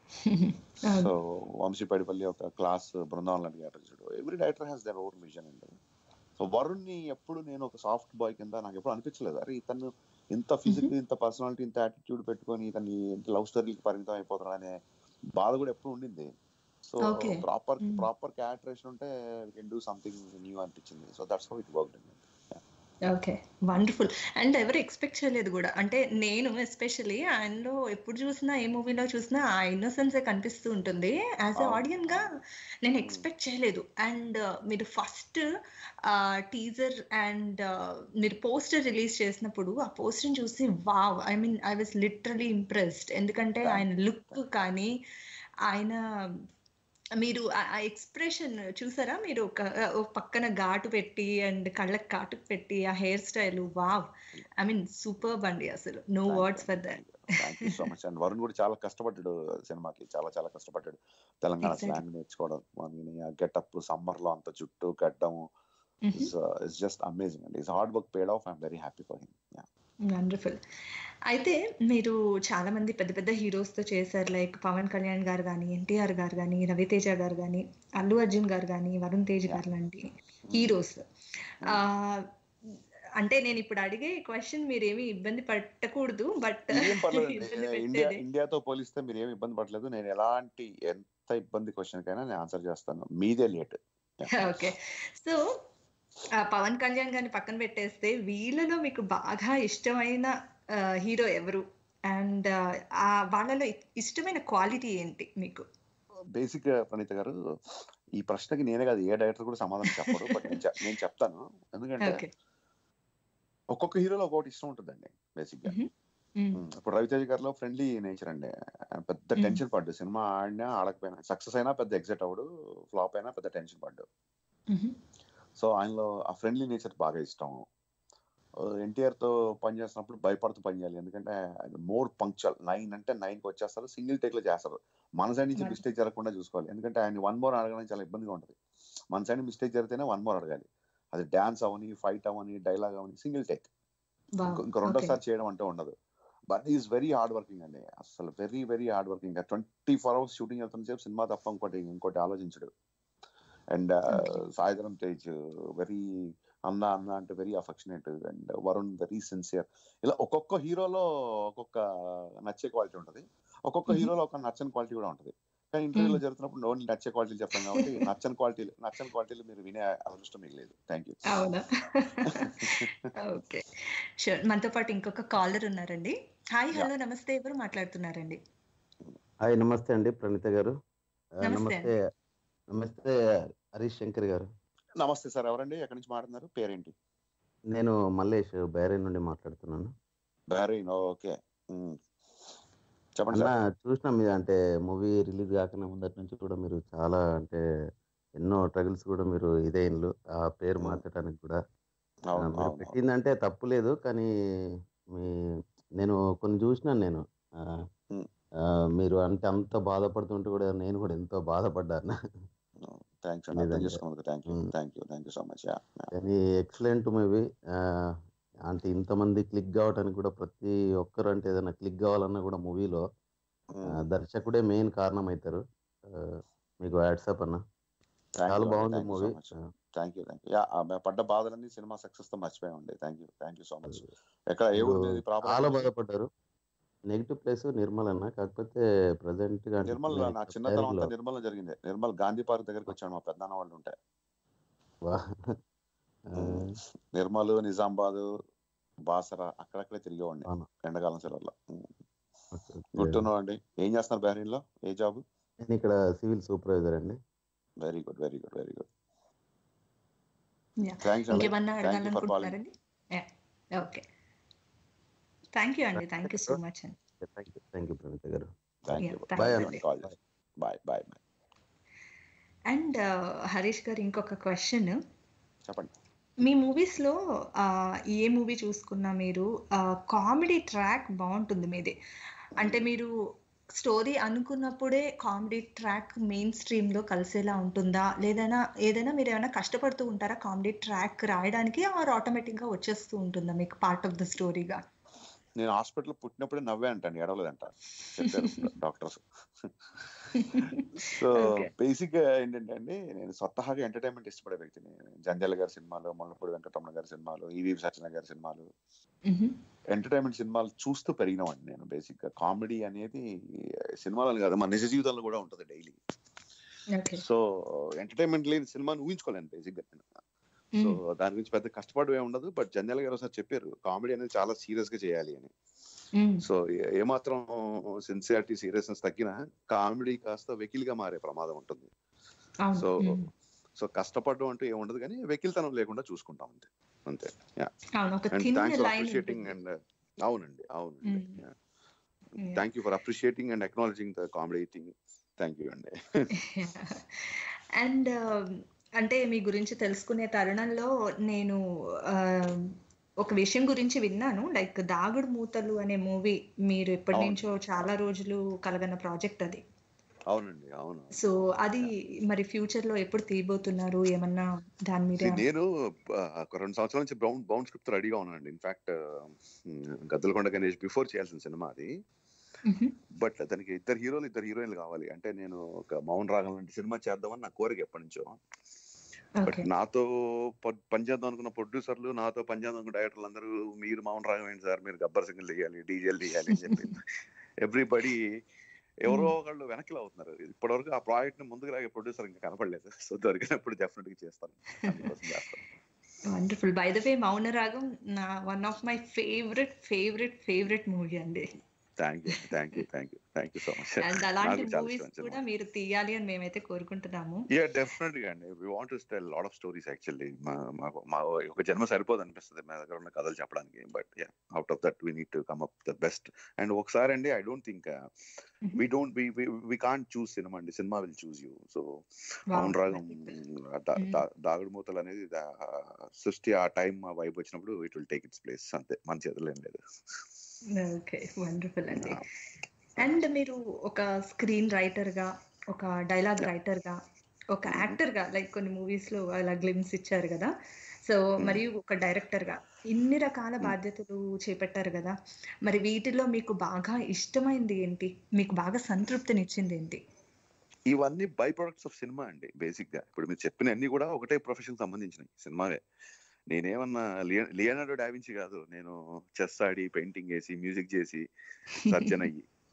సో వంశీ పడిపల్లి ఒక క్లాస్ బృందావన్ లాంటి డైరెక్టర్ చూడు. Every director has their own vision అండి. సో వరుణ్ ని ఎప్పుడు నేను ఒక సాఫ్ట్ బాయ్ కింద నాకు ఎప్పుడు అనిపించలేదు. అరే ఇతను ఇంత ఫిజికల్, ఇంత పర్సనాలిటీ, ఇంత యాటిట్యూడ్ పెట్టుకొని ఇతన్ని లవ్ స్టోరీకి పరిమితం అయిపోతాడు అనే బాధ కూడా ఎప్పుడు ఉండింది. సో ప్రాపర్ ప్రాపర్ క్యారెక్టరేషన్ ఉంటే we can do something new అనిపించింది. So that's how it worked అండి. Okay, wonderful. అండ్ ఎవరు ఎక్స్పెక్ట్ చేయలేదు కూడా. అంటే నేను ఎస్పెషలీ ఆయనలో ఎప్పుడు చూసినా, ఏ మూవీలో చూసినా ఆ ఇన్నోసెన్సే కనిపిస్తూ ఉంటుంది. యాజ్ ఎ ఆడియన్స్ గా నేను ఎక్స్పెక్ట్ చేయలేదు. అండ్ మీరు ఫస్ట్ టీజర్ అండ్ మీరు పోస్టర్ రిలీజ్ చేసినప్పుడు ఆ పోస్టర్ చూసి wow, I mean I was literally impressed. ఎందుకంటే ఆయన లుక్ కానీ ఆయన మీరు ఆ ఎక్స్ప్రెషన్ చూసారా? మీరు ఒక పక్కన ఘాటు పెట్టి అండ్ కళ్ళకి కాటు పెట్టి ఆ hair style, wow, I mean superb అండి. అసలు no words for that. Thank you so much. And Varun కూడా చాలా కష్టపడ్డాడు సినిమాకి, చాలా చాలా కష్టపడ్డాడు. తెలంగాణ స్లాంగ్ నేర్చుకోవడం, గెటప్, సమ్మర్ లో అంత జుట్టు గడ్డం, ఇట్స్ జస్ట్ అమేజింగ్ అండి. It's hard work paid off. I'm very happy for him. Wonderful. అయితే మీరు చాలా మంది పెద్ద పెద్ద హీరోస్ తో చేశారు, లైక్ పవన్ కళ్యాణ్ గారు కానీ, ఎన్టీఆర్ గారు కానీ, రవితేజ గారు కానీ, అల్లు అర్జున్ గారు కానీ, వరుణ్ తేజ్ గారు లాంటి హీరోస్. అంటే నేను ఇప్పుడు అడిగే క్వశ్చన్ మీరేమి ఇబ్బంది పట్టకూడదు, బట్ ఇండియాతో పోలిస్తే మీరు ఏమి ఇబ్బంది పడలేదు. నేను ఎలాంటి ఎంత ఇబ్బంది క్వశ్చన్ కైనా నేను ఆన్సర్ చేస్తాను, మీదే late. Okay, so Pawan Kalyan గారిని పక్కన పెట్టేస్తే వీళ్ళలో మీకు బాగా ఇష్టమైన హీరో ఎవరు? అండ్ వాళ్ళలో ఇష్టమైన క్వాలిటీ ఏంటి మీకు? బేసిక్ గా ప్రణీత గారు, ఈ ప్రశ్నకి నేనే కాదు ఏ డైరెక్టర్ కూడా సమాధానం చెప్పడు, బట్ నేను చెప్తాను. ఎందుకంటే ఒక్కొక్క హీరోలో ఒక్కొక్కటి ఇష్టం ఉంటుందండి బేసిక్ గా. ఇప్పుడు రవితేజ గారిలో ఫ్రెండ్లీ నేచర్ అండి. పెద్ద టెన్షన్ పడ్డు, సినిమా ఆడినా ఆడకపోయినా, సక్సెస్ అయినా పెద్ద ఎగ్జైట్ అవ్వడు, ఫ్లాప్ అయినా పెద్ద టెన్షన్ పడ్డు. సో ఆయనలో ఆ ఫ్రెండ్లీ నేచర్ బాగా ఇష్టం. ఎన్టీఆర్ తో పని చేస్తున్నప్పుడు భయపడుతూ పని చేయాలి, ఎందుకంటే మోర్ పంక్చువల్. నైన్ అంటే నైన్ కి వచ్చేస్తారు, సింగిల్ టేక్ లో చేస్తారు. మన సైడ్ నుంచి మిస్టేక్ జరగకుండా చూసుకోవాలి, ఎందుకంటే ఆయన వన్ మోర్ అడగడానికి చాలా ఇబ్బందిగా ఉంటుంది. మన సైడ్ మిస్టేక్ జరిగితేనే వన్ మోర్ అడగాలి. అది డాన్స్ అవని, ఫైట్ అవని, డైలాగ్ అవని, సింగిల్ టేక్. ఇంకా రెండోసారి చేయడం అంటే ఉండదు. But is very hard working అండి, అసలు very very hard working. Twenty four hours shooting వెళ్తున్న సేపు సినిమా తప్ప ఇంకోటి ఇంకోటి ఆలోచించడు. అండ్ సాయిధరం తేజ్ వెరీ అన్న అన్న అంటే very affectionate. And Varun very sincere. ఇలా ఒక్కొక్క హీరోలో ఒక్కొక్క నచ్చే క్వాలిటీ ఉంటుంది, ఒక్కొక్క హీరోలో ఒక నచ్చని క్వాలిటీ కూడా ఉంటుంది. ఇంటర్వ్యూలో జరుగుతున్నప్పుడు ఓన్లీ నచ్చే క్వాలిటీలు చెప్తాం కాబట్టి నచ్చని క్వాలిటీలు నచ్చని క్వాలిటీలు మీరు వినే అదృష్టం మీకు లేదు. Thank you. అవునా? Okay, sure. మనతో పాటు ఇంకొక కాలర్ ఉన్నారండి. హాయ్, హలో, నమస్తే. ఎవరు మాట్లాడుతున్నారండి? హాయ్, నమస్తే అండి ప్రణీత గారు. నమస్తే. నమస్తే నమస్తే హరీష్ శంకర్ గారు. నమస్తే సార్. ఎవరండి? ఎక్కడి నుంచి మాట్లాడుతున్నారు? పేరేంటి? నేను మల్లేష్ బైరైన్ నుండి మాట్లాడుతున్నాను. Bahrain, okay. చెప్పండి అన్న, సార్. చూసిన మీద అంటే మూవీ రిలీజ్ కాకుండా ముందటి నుంచి కూడా మీరు చాలా అంటే ఎన్నో ట్రగుల్స్ కూడా మీరు ఇదేళ్ళు ఆ పేరు మార్చడానికి కూడా మీరు పెట్టిందంటే తప్పు లేదు. కానీ మీ నేను కొన్ని చూసినాను నేను మీరు అంటే అంత బాధపడుతుంటే కూడా నేను కూడా ఎంతో బాధపడ్డాను. కానీ ఎక్సలెంట్ మూవీ. అంటే ఇంతమంది క్లిక్ కావడానికి కూడా ప్రతి ఒక్కరు అంటే ఏదైనా క్లిక్ కావాలన్నా కూడా మూవీలో దర్శకుడే మెయిన్ కారణం అవుతారు. మీకు వాట్సాప్ అన్న చాలా బాగుంది movie. Thank you thank you. పడ్డ బాధలన్నీ సినిమా సక్సెస్ తో మర్చిపోయామండి. Thank you thank you so much. ఎక్కడ ఏ ఊరు? చాలా బాధపడ్డారు. నెగిటివ్ ప్లేస్ నిర్మల్ అన్న, కాకపోతే ప్రెసెంట్ గా నిర్మల్ నా చిన్నతనం అంతా నిర్మల్ జరిగింది. నిర్మల్ గాంధీ పార్క్ దగ్గరికి వచ్చాను, మా పెద్దనాన్న వాళ్ళు ఉంటే. నిర్మల్, నిజామాబాద్, బాసరా అక్కడక్కడే తిరిగేవాడిని ఎండాకాలం సెలవుల్లో. గుర్తున్నావు అండి? ఏం చేస్తున్నారు బహ్రెయిన్ లో? ఏ జాబ్? నేను ఇక్కడ సివిల్ సూపర్వైజర్ అండి. Very good very good very good. Okay, thank you అండి. థ్యాంక్ యూ సో మచ్ అండి. Thank you thank you Praneetha గారు. Thank you. Bye bye bye. And Harish గారు, ఇంకొక క్వశ్చన్. చెప్పండి. మీ మూవీస్ లో ఏ మూవీ చూసుకున్నా మీరు కామెడీ ట్రాక్ బాగుంటుంది మీది. అంటే మీరు స్టోరీ అనుకున్నప్పుడే కామెడీ ట్రాక్ మెయిన్ స్ట్రీమ్ లో కలిసేలా ఉంటుందా, లేదైనా ఏదైనా మీరు ఏమైనా కష్టపడుతూ ఉంటారా కామెడీ ట్రాక్ రాయడానికి, ఆర్ ఆటోమేటిక్ గా వచ్చేస్తూ ఉంటుందా మీకు పార్ట్ ఆఫ్ ద స్టోరీగా? నేను హాస్పిటల్ పుట్టినప్పుడే నవ్వే అంటాను, ఎడవలేదంట చెప్పారు డాక్టర్స్. సో బేసిక్ గా ఏంటంటే అండి, నేను స్వతహాగా ఎంటర్టైన్మెంట్ ఇష్టపడే వ్యక్తిని. జంధ్యాల గారి సినిమాలు, ముల్లపూడి వెంకటరమణ గారి సినిమాలు, ఈవి సత్యనారాయణ గారి సినిమాలు, ఎంటర్టైన్మెంట్ సినిమాలు చూస్తూ పెరిగినామండి నేను. బేసిక్ గా కామెడీ అనేది సినిమాలను కాదు, మన నిజ జీవితంలో కూడా ఉంటుంది డైలీ. సో ఎంటర్టైన్మెంట్ లేని సినిమాని ఊహించుకోలేను బేసిక్ గా నేను. సో దాని గురించి పెద్ద కష్టపడమే ఉండదు. బట్ జంధ్యాల గారు ఒకసారి చెప్పారు కామెడీ అనేది చాలా సీరియస్ గా చేయాలి అని. సో ఏమాత్రం సిన్సియారిటీ సీరియస్నెస్ తగ్గినా కామెడీ కాస్త వెకిల్ గా మారే ప్రమాదం ఉంటుంది. సో సో కష్టపడడం అంటూ ఏముండదు, కానీ వెకిల్తనం లేకుండా చూసుకుంటాం అంతే అంతే. థ్యాంక్స్ ఫర్ అప్రిషియేటింగ్ అండ్ అవునండి అవునండి thank you for appreciating and acknowledging the comedy thing. Thank you అండి. అండ్ అంటే మీ గురించి తెలుసుకునే తరుణంలో నేను ఒక విషయం గురించి విన్నాను. లైక్ దాగుడు మూతలు అనే మూవీ మీరు ఎప్పటి నుంచో చాలా రోజులు కలగన్న ప్రాజెక్ట్ అది. అవునండి అవును. సో అది మరి ఫ్యూచర్ లో ఎప్పుడు తీయబోతున్నారు? ఏమన్నా దాని మీద? నేను ఒక రెండు సంవత్సరాల నుంచి బౌండ్ బౌండ్ స్క్రిప్ట్ రెడీగా ఉన్నానండి. ఇన్ఫాక్ట్ గద్దలకొండ గణేష్ బిఫోర్ చేయాల్సిన సినిమా అది. బట్ దానికి ఇద్దరు హీరోలు ఇద్దరు హీరోయిన్లు కావాలి. అంటే నేను ఒక మౌన్ రాగం లాంటి సినిమా చేద్దామని నా కోరిక ఎప్పటి నుంచో. బట్ నాతో పనిచేద్దాం అనుకున్న ప్రొడ్యూసర్లు, నాతో పనిచేద్దాం అనుకున్న డైరెక్టర్లు అందరూ మీరు మౌన్ రాగం ఏంటి సార్, మీరు గబ్బర్ సింగ్ తీయాలి, డీజేలు తీయాలి అని చెప్పి ఎవ్రీబడి ఎవరో ఒకళ్ళు వెనక్కి అవుతున్నారు. ఇప్పటివరకు ఆ ప్రాజెక్ట్ ని ముందుకు లాగే ప్రొడ్యూసర్ ఇంకా కనపడలేదు. సో దొరికినప్పుడు డెఫినెట్ గా చేస్తాను. Wonderful. By the way Mouna Ragam నా one of my favourite favourite favourite movie అండి. Thank you thank you thank you thank you so much. And అలాంటి మూవీస్ కూడా మీరు తీయాలి అని మేమైతే కోరుకుంటున్నాము. యా డెఫినెట్లీ అండి. We want to tell lot of stories. Actually మా ఒక జన్మ సరిపోదు అనిపిస్తుంది మా దగ్గర ఉన్న కథలు చెప్పడానికి. But yeah out of that we need to come up the best. And ఒకసారి అండి I don't think we don't we can't choose cinema అండి, cinema will choose you. So Mouna Ragam, Daagudu మూతలు అనేది సృష్టి ఆ టైం ఆ వైబ్ వచ్చినప్పుడు it will take its place. అంతే, మన చేతుల్లో ఏం లేదు. ఓకే, వండర్ఫుల్ అండి. అండ్ మీరు ఒక స్క్రీన్ రైటర్ గా, ఒక డైలాగ్ రైటర్ గా, ఒక యాక్టర్ గా, లైక్ కొన్ని మూవీస్ లో అలా గ్లిమ్స్ ఇచ్చారు కదా. సో మరియు ఒక డైరెక్టర్ గా ఇన్ని రకాల బాధ్యతలు చేపట్టారు కదా. మరి వీటిలో మీకు బాగా ఇష్టమైంది ఏంటి, మీకు బాగా సంతృప్తినిచ్చింది ఏంటి? ఇవన్నీ బై ప్రొడక్ట్స్ ఆఫ్ సినిమా అండి. బేసిక్ గా ఇప్పుడు మీరు చెప్పిన అన్ని కూడా ఒకటే ప్రొఫెషన్ సంబంధించినవి, సినిమావే. నేనేమన్నా లియోనార్డో డావించి కాదు. నేను చెస్ ఆడి, పెయింటింగ్ వేసి, మ్యూజిక్ చేసి, సర్జన్ అయ్యి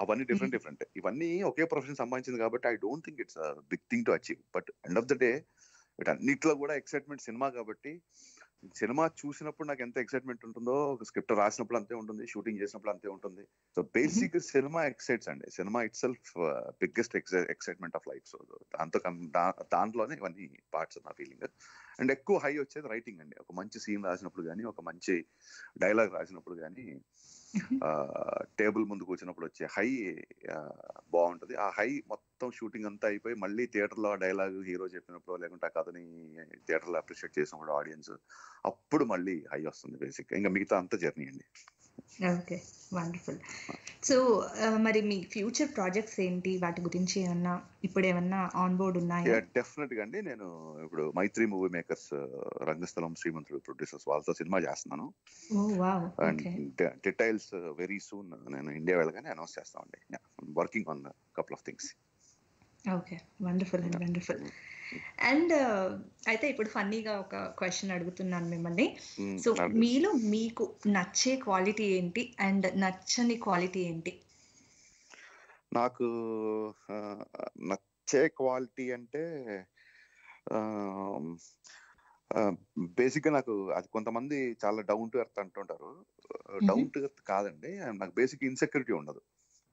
అవన్నీ డిఫరెంట్ డిఫరెంట్. ఇవన్నీ ఒకే ప్రొఫెషన్ సంబంధించింది కాబట్టి I don't think it's big thing to achieve. But end of the day వీటన్నిటిలో కూడా ఎక్సైట్మెంట్ సినిమా కాబట్టి, సినిమా చూసినప్పుడు నాకు ఎంత ఎక్సైట్మెంట్ ఉంటుందో స్క్రిప్ట్ రాసినప్పుడు అంతే ఉంటుంది, షూటింగ్ చేసినప్పుడు అంతే ఉంటుంది. సో బేసిక్ సినిమా ఎక్సైట్స్ అండి. Cinema itself biggest excitement of life. So దాంతో దాంట్లోనే ఇవన్నీ పార్ట్స్ నా ఫీలింగ్. అండ్ ఎక్కువ హై వచ్చేది రైటింగ్ అండి. ఒక మంచి సీన్ రాసినప్పుడు కానీ, ఒక మంచి డైలాగ్ రాసినప్పుడు కానీ, టేబుల్ ముందు కూర్చున్నప్పుడు వచ్చే హై బాగుంటుంది. ఆ హై మొత్తం షూటింగ్ అంతా అయిపోయి మళ్ళీ థియేటర్లో ఆ డైలాగ్ హీరో చెప్పినప్పుడు, లేకుంటే ఆ కథని థియేటర్లో అప్రిషియేట్ చేసినప్పుడు ఆడియన్స్, అప్పుడు మళ్ళీ హై వస్తుంది బేసిక్. ఇంకా మిగతా అంతా జర్నీ అండి. Okay, wonderful. సో మరి మీ ఫ్యూచర్ ప్రాజెక్ట్స్ ఏంటి, వాటి గురించి ఏమన్నా ఇప్పుడు ఏమన్నా ఆన్ బోర్డ్ ఉన్నాయా? డెఫినెట్ గా అండి. నేను ఇప్పుడు Mythri movie makers, Rangasthalam, Srimanthudu producers వాళ్ళతో సినిమా చేస్తున్నాను. డీటెయిల్స్ వెరీ సూన్ నేను ఇండియా వెళ్ళగానే అనౌన్స్ చేస్తామండి. Working on couple of things. Okay, wonderful and wonderful. And అయితే ఇప్పుడు ఫన్నీగా ఒక క్వశ్చన్ అడుగుతున్నాను మిమ్మల్ని. సో మీలో మీకు నచ్చే క్వాలిటీ ఏంటి అండ్ నచ్చని క్వాలిటీ ఏంటి? నాకు నచ్చే క్వాలిటీ అంటే బేసిక్ గా నాకు అది, కొంతమంది చాలా డౌన్ టు ఎర్త్ అంటుంటారు. డౌన్ టు ఎర్త్ కాదండి, నాకు బేసిక్ ఇన్సెక్యూరిటీ ఉండదు.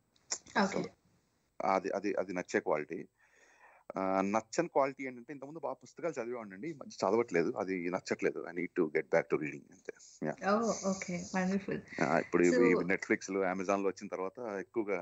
అది అది అది నచ్చే క్వాలిటీ. నచ్చని క్వాలిటీ ఏంటంటే, ఇంతకుముందు బాగా పుస్తకాలు చదివేవాడినండి, మంచి చదవట్లేదు, అది నచ్చట్లేదు. I need to get back to reading అంతే. ఇప్పుడు నెట్ఫ్లిక్స్ లో, అమెజాన్ లో వచ్చిన తర్వాత ఎక్కువగా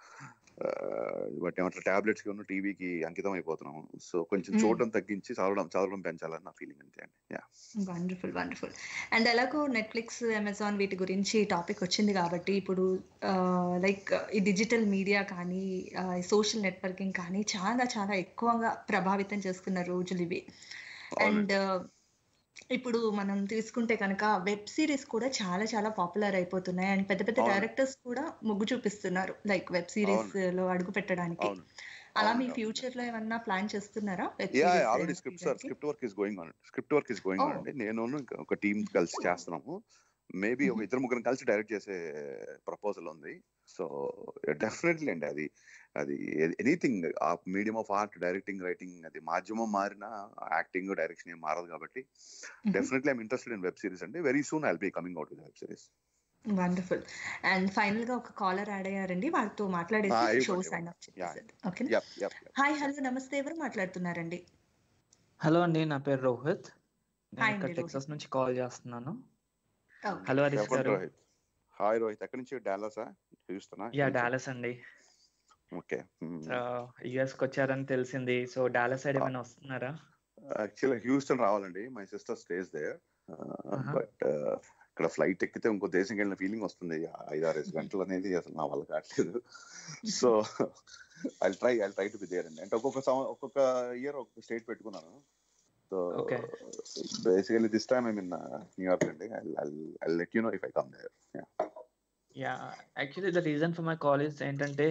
బట్ ఏమంటారు టాబ్లెట్స్ కి టీవీకి అంకితం అయిపోతున్నాం. సో కొంచెం చూడడం తగ్గించి చదవడం చదవడం పెంచాలని నా ఫీలింగ్ అంతే అండి. Wonderful wonderful. అండ్ ఎలాగో నెట్ఫ్లిక్స్, అమెజాన్ వీటి గురించి టాపిక్ వచ్చింది కాబట్టి, ఇప్పుడు లైక్ ఈ డిజిటల్ మీడియా కానీ, సోషల్ నెట్వర్కింగ్ కానీ చాలా చాలా ఎక్కువగా ప్రభావితం చేసుకున్న రోజులు ఇవి. అండ్ ఇప్పుడు మనం తీసుకుంటే కనుక వెబ్ సిరీస్ కూడా చాలా చాలా పాపులర్ అయిపోతున్నాయి. అండ్ పెద్ద పెద్ద డైరెక్టర్స్ కూడా మొగ్గు చూపిస్తున్నారు లైక్ వెబ్ సిరీస్ లో అడుగు పెట్టడానికి. అలా మీ ఫ్యూచర్ లో ఏమన్నా ప్లాన్ చేస్తున్నారా? Already script script work is going on script work is going on అండి. నేను ఒక టీమ్ కలిసి చేస్తున్నాము. మేబీ ఒక ఇద్దరు ముగ్గురు కలిసి డైరెక్ట్ చేసే ప్రపోజల్ ఉంది. సో డెఫినెట్లీ అండి, అది అది ఎనీథింగ్ ఆ medium of art, directing, writing, అది మాధ్యమం మారినా యాక్టింగ్, డైరెక్షన్ ఏం మారదు కాబట్టి definitely I'm interested in web series అండి. Very soon I'll be coming out with web series. Wonderful. And final గా ఒక కాలర్ యాడ్ అయ్యారండి, వాళ్ళతో మాట్లాడేసి షో సైన్ అప్ చేసేది. ఓకేనా? హాయ్, హలో, నమస్తే, ఎవరు మాట్లాడుతున్నారండి? హలో అండి, నా పేరు రోహిత్, నేను టెక్సాస్ నుంచి కాల్ చేస్తున్నాను. హలో హరీష్ గారు. హాయ్ రోహిత్, ఎక్కడి నుంచి? డాలసా? హ్యూస్టనా? యా, డాలస్ అండి. ఓకే, యుఎస్ కి వచ్చారని తెలిసింది. సో డాలస్ సైడ్ ఏమైనా వస్తున్నారా? యాక్చువల్లీ హ్యూస్టన్ రావాలండి, my sister stays there. But ఇక్కడ ఫ్లైట్ ఎక్కితే ఇంకో దేశంకి వెళ్ళిన ఫీలింగ్ వస్తుంది. ఐదారు గంటలు అనేది అసలు నా వల్ల కావట్లేదు. So I try I try to be there అండి. అంటే ఒక్కొక్క ఒక్కొక్క ఇయర్ ఒక్కొక్క స్టేట్ పెట్టుకున్నాను. So basically this time I mean New York అండి. I'll let you know if I come there. Yeah. Yeah, actually the reason for my call is ఏంటంటే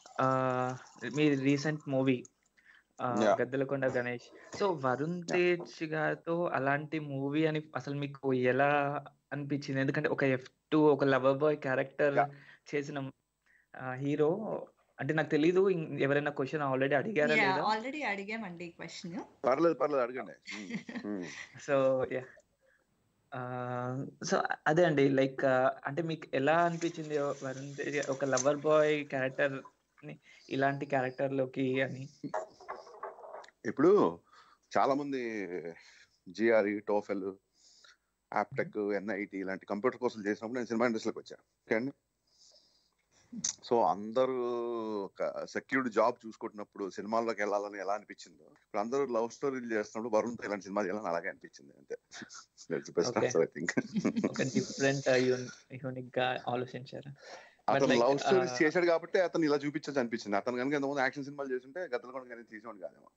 మీ recent movie Gaddalakonda Ganesh. So Varun Tej గారితో అలాంటి మూవీ అని అసలు మీకు ఎలా అనిపించింది? ఎందుకంటే ఒక ఎఫ్ టూ, ఒక లవర్ బాయ్ క్యారెక్టర్ చేసిన హీరో అంటే నాకు తెలీదు, ఎవరైనా క్వశ్చన్ ఆల్రెడీ అడిగారా లేదా? ఆల్రెడీ అడిగామండి క్వశ్చన్. పర్లేదు పర్లేదు అడగండి. సో యా, సో అదే అండి, లైక్ అంటే మీకు ఎలా అనిపించింది వరుణ్ తేజ్ ఒక లవర్ బాయ్ క్యారెక్టర్ ఇలాంటి క్యారెక్టర్ లోకి అని? ఇప్పుడు చాలా మంది జిఆర్ఈ, టోఫెల్, యాప్టెక్, ఎన్ఐటి ఇలాంటి కంప్యూటర్ కోర్సులు చేసినప్పుడు నేను సినిమా ఇండస్ట్రీలోకి వచ్చాను. ఓకే అండి. సో అందరూ ఒక సెక్యూర్డ్ జాబ్ చూసుకుంటున్నప్పుడు సినిమాల్లోకి వెళ్ళాలని ఎలా అనిపించిందో, ఇప్పుడు అందరూ లవ్ స్టోరీలు చేస్తున్నప్పుడు వరుణ్ తో ఇలాంటి సినిమా చేయాలని అలాగే అనిపించింది అంతే. అతను లవ్ స్టోరీస్ చేశాడు కాబట్టి అతను ఇలా చూపించచ్చు అనిపించింది. అతను కనుక ఎంతమంది యాక్షన్ సినిమాలు చేస్తుంటే గద్దలకొండ కానీ తీసేవాడు కాదేమో.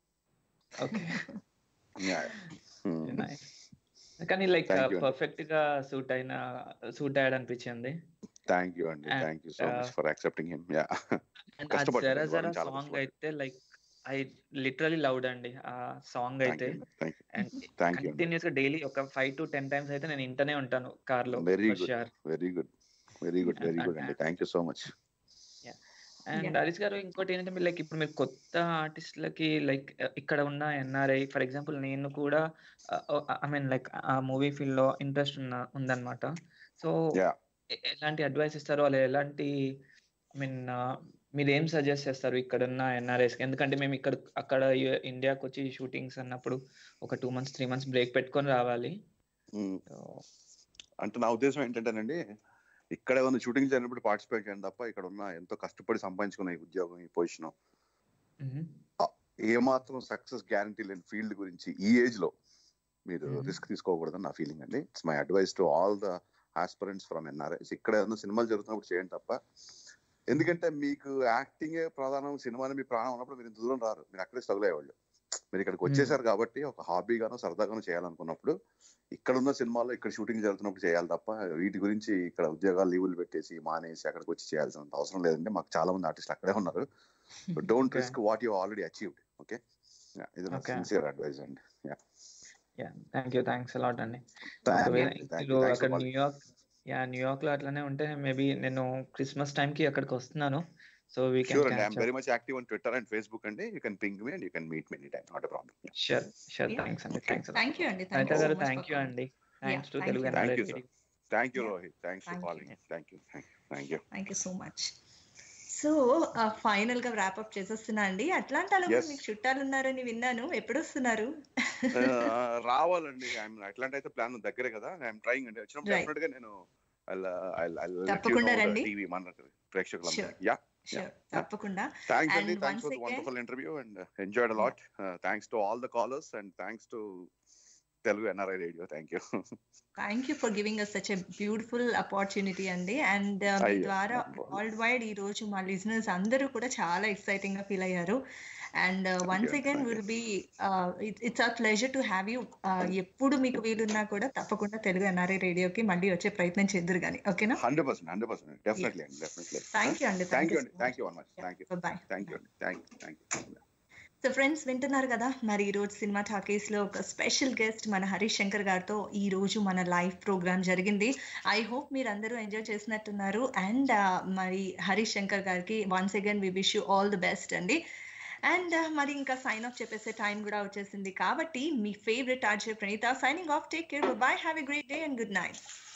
కానీ లైక్ పర్ఫెక్ట్ గా సూట్ అయిన సూట్ అయ్యాడు అనిపించింది. థ్యాంక్ యూ అండి, thank you so much for accepting him. Yeah, Jarra Jarra song అయితే లైక్ ఐ లిటరలీ లవ్డ్ అండి ఆ సాంగ్ అయితే. అండ్ కంటిన్యూస్ గా డైలీ ఒక ఫైవ్ టు టెన్ టైమ్స్ అయితే నేను ఇంటనే ఉంటాను కార్ లో. Very good very good very good very good అండి, thank you so much. And Harish గారు ఇంకోటి ఏంటంటే లైక్ ఇప్పుడు మీరు కొత్త ఆర్టిస్టులకి లైక్ ఇక్కడ ఉన్న ఎన్ఆర్ఐ ఫర్ ఎగ్జాంపుల్ నేను కూడా ఐ మీన్ లైక్ ఆ మూవీ ఫీల్డ్ లో ఇంట్రెస్ట్ ఉన్న ఉందన్నమాట. సో ఎలాంటి అడ్వైస్ ఇస్తారు, వాళ్ళు ఎలాంటి ఐ మీన్ మీరు ఏం సజెస్ట్ చేస్తారు ఇక్కడ ఉన్న ఎన్ఆర్ఐస్? ఎందుకంటే మేము ఇక్కడ అక్కడ ఇండియాకి వచ్చి షూటింగ్స్ అన్నప్పుడు ఒక two months three months break పెట్టుకొని రావాలి. అంటే నా ఉద్దేశం ఏంటంటేనండి, ఇక్కడ ఏమైనా షూటింగ్ జరిగినప్పుడు పార్టిసిపేట్ చేయండి తప్ప ఇక్కడ ఉన్న ఎంతో కష్టపడి సంపాదించుకున్న ఈ ఉద్యోగం, ఈ పొజిషన్ ఏమాత్రం సక్సెస్ గ్యారంటీ లేని ఫీల్డ్ గురించి ఈ ఏజ్ లో మీరు రిస్క్ తీసుకోకూడదని నా ఫీలింగ్ అండి. It's my advice to all the aspirants from NRIs. ఇక్కడ ఏదైనా సినిమాలు జరుగుతున్నప్పుడు చేయండి తప్ప, ఎందుకంటే మీకు యాక్టింగే ప్రధానం, సినిమాని మీ ప్రాణం ఉన్నప్పుడు మీరు ఇంత దూరం రారు, మీరు అక్కడే స్ట్రగుల్ అయ్యేవాళ్ళు. మీరు ఇక్కడికి వచ్చేసారు కాబట్టి ఒక హాబీగానో సరదాగానో చేయాలనుకున్నప్పుడు ఇక్కడ ఉన్న సినిమాల్లో ఇక్కడ షూటింగ్ జరుగుతున్నప్పుడు చేయాలి తప్ప వీటి గురించి ఇక్కడ ఉద్యోగాలు లీవులు పెట్టేసి మానేసి అక్కడికి వచ్చి చేయాల్సినంత అవసరం లేదండి. మాకు చాలా మంది ఆర్టిస్టులు అక్కడే ఉన్నారు. Don't risk what you already achieved. Okay, ఇది నా సిన్సియర్ అడ్వైస్ అండి. థ్యాంక్ యూ, థ్యాంక్స్ అలాట్ అండి. అక్కడ న్యూయార్క్ యా న్యూయార్క్ లో అట్లానే ఉంటే మేబీ నేను క్రిస్మస్ టైం కి అక్కడికి వస్తున్నాను. So we can sure, and I'm very much active on Twitter and Facebook, and you can ping me and you can meet me anytime, not a problem. Yeah. Sure, sure. Yeah. Thanks, and thanks. Thank you, and thank you so much. Thank you, Andy. Thanks yeah, to Telugu N R I Radio. Thank you, thank you, Rohit. Thanks thank for calling. You. Thank you, thank you, thank you. Thank you so much. So final గా wrap up చేసేస్తున్నా అండి. అట్లాంటాలో మీకు చుట్టాలు ఉన్నారని విన్నాను, ఎప్పుడు వస్తున్నారు? రావాలండి. అట్లాంటి అయితే ప్లాన్ దగ్గరే కదా, ఐఎమ్ ట్రైంగ్ అండి. వచ్చినప్పుడు డెఫినెట్ గా నేను తప్పకుండా రండి ప్రేక్షకులందరూ. యా Sure, తప్పకుండా. Thanks Andy, thanks for the wonderful interview and uh, enjoyed a lot. Uh, thanks to all the callers and thanks to Telugu N R I Radio. Thank you. Thank you for giving us such a beautiful opportunity అండి. And మీ ద్వారా world wide ఈ రోజు మా listeners అందరూ కూడా చాలా exciting గా ఫీల్ అయ్యారు. And once again will be it's a pleasure to have you. ఎప్పుడు మీకు వీలున్నా కూడా తప్పకుండా తెలుగు ఎన్ఆర్ఐ రేడియోకి మళ్ళీ వచ్చే ప్రయత్నం చేద్దరు కానీ, ఓకేనా? Hundred percent hundred percent definitely definitely. Thank you అండి. థ్యాంక్ యూ అండి. Thank you very much. Thank you. Bye. Thank you అండి. Thank you thank you. So friends, వింటున్నారు కదా మరి ఈ రోజు సినిమా టాకీస్ లో ఒక స్పెషల్ గెస్ట్ మన హరీష్ శంకర్ గారితో ఈ రోజు మన లైవ్ ప్రోగ్రామ్ జరిగింది. ఐ హోప్ మీరు అందరూ ఎంజాయ్ చేసినట్టున్నారు. అండ్ మరి హరీష్ శంకర్ గారికి once again we wish you all the best అండి. అండ్ మరి ఇంకా సైన్ ఆఫ్ చెప్పేసే టైం కూడా వచ్చేసింది కాబట్టి మీ favourite RJ Praneetha signing off. Take care, bye, have a great day and good night.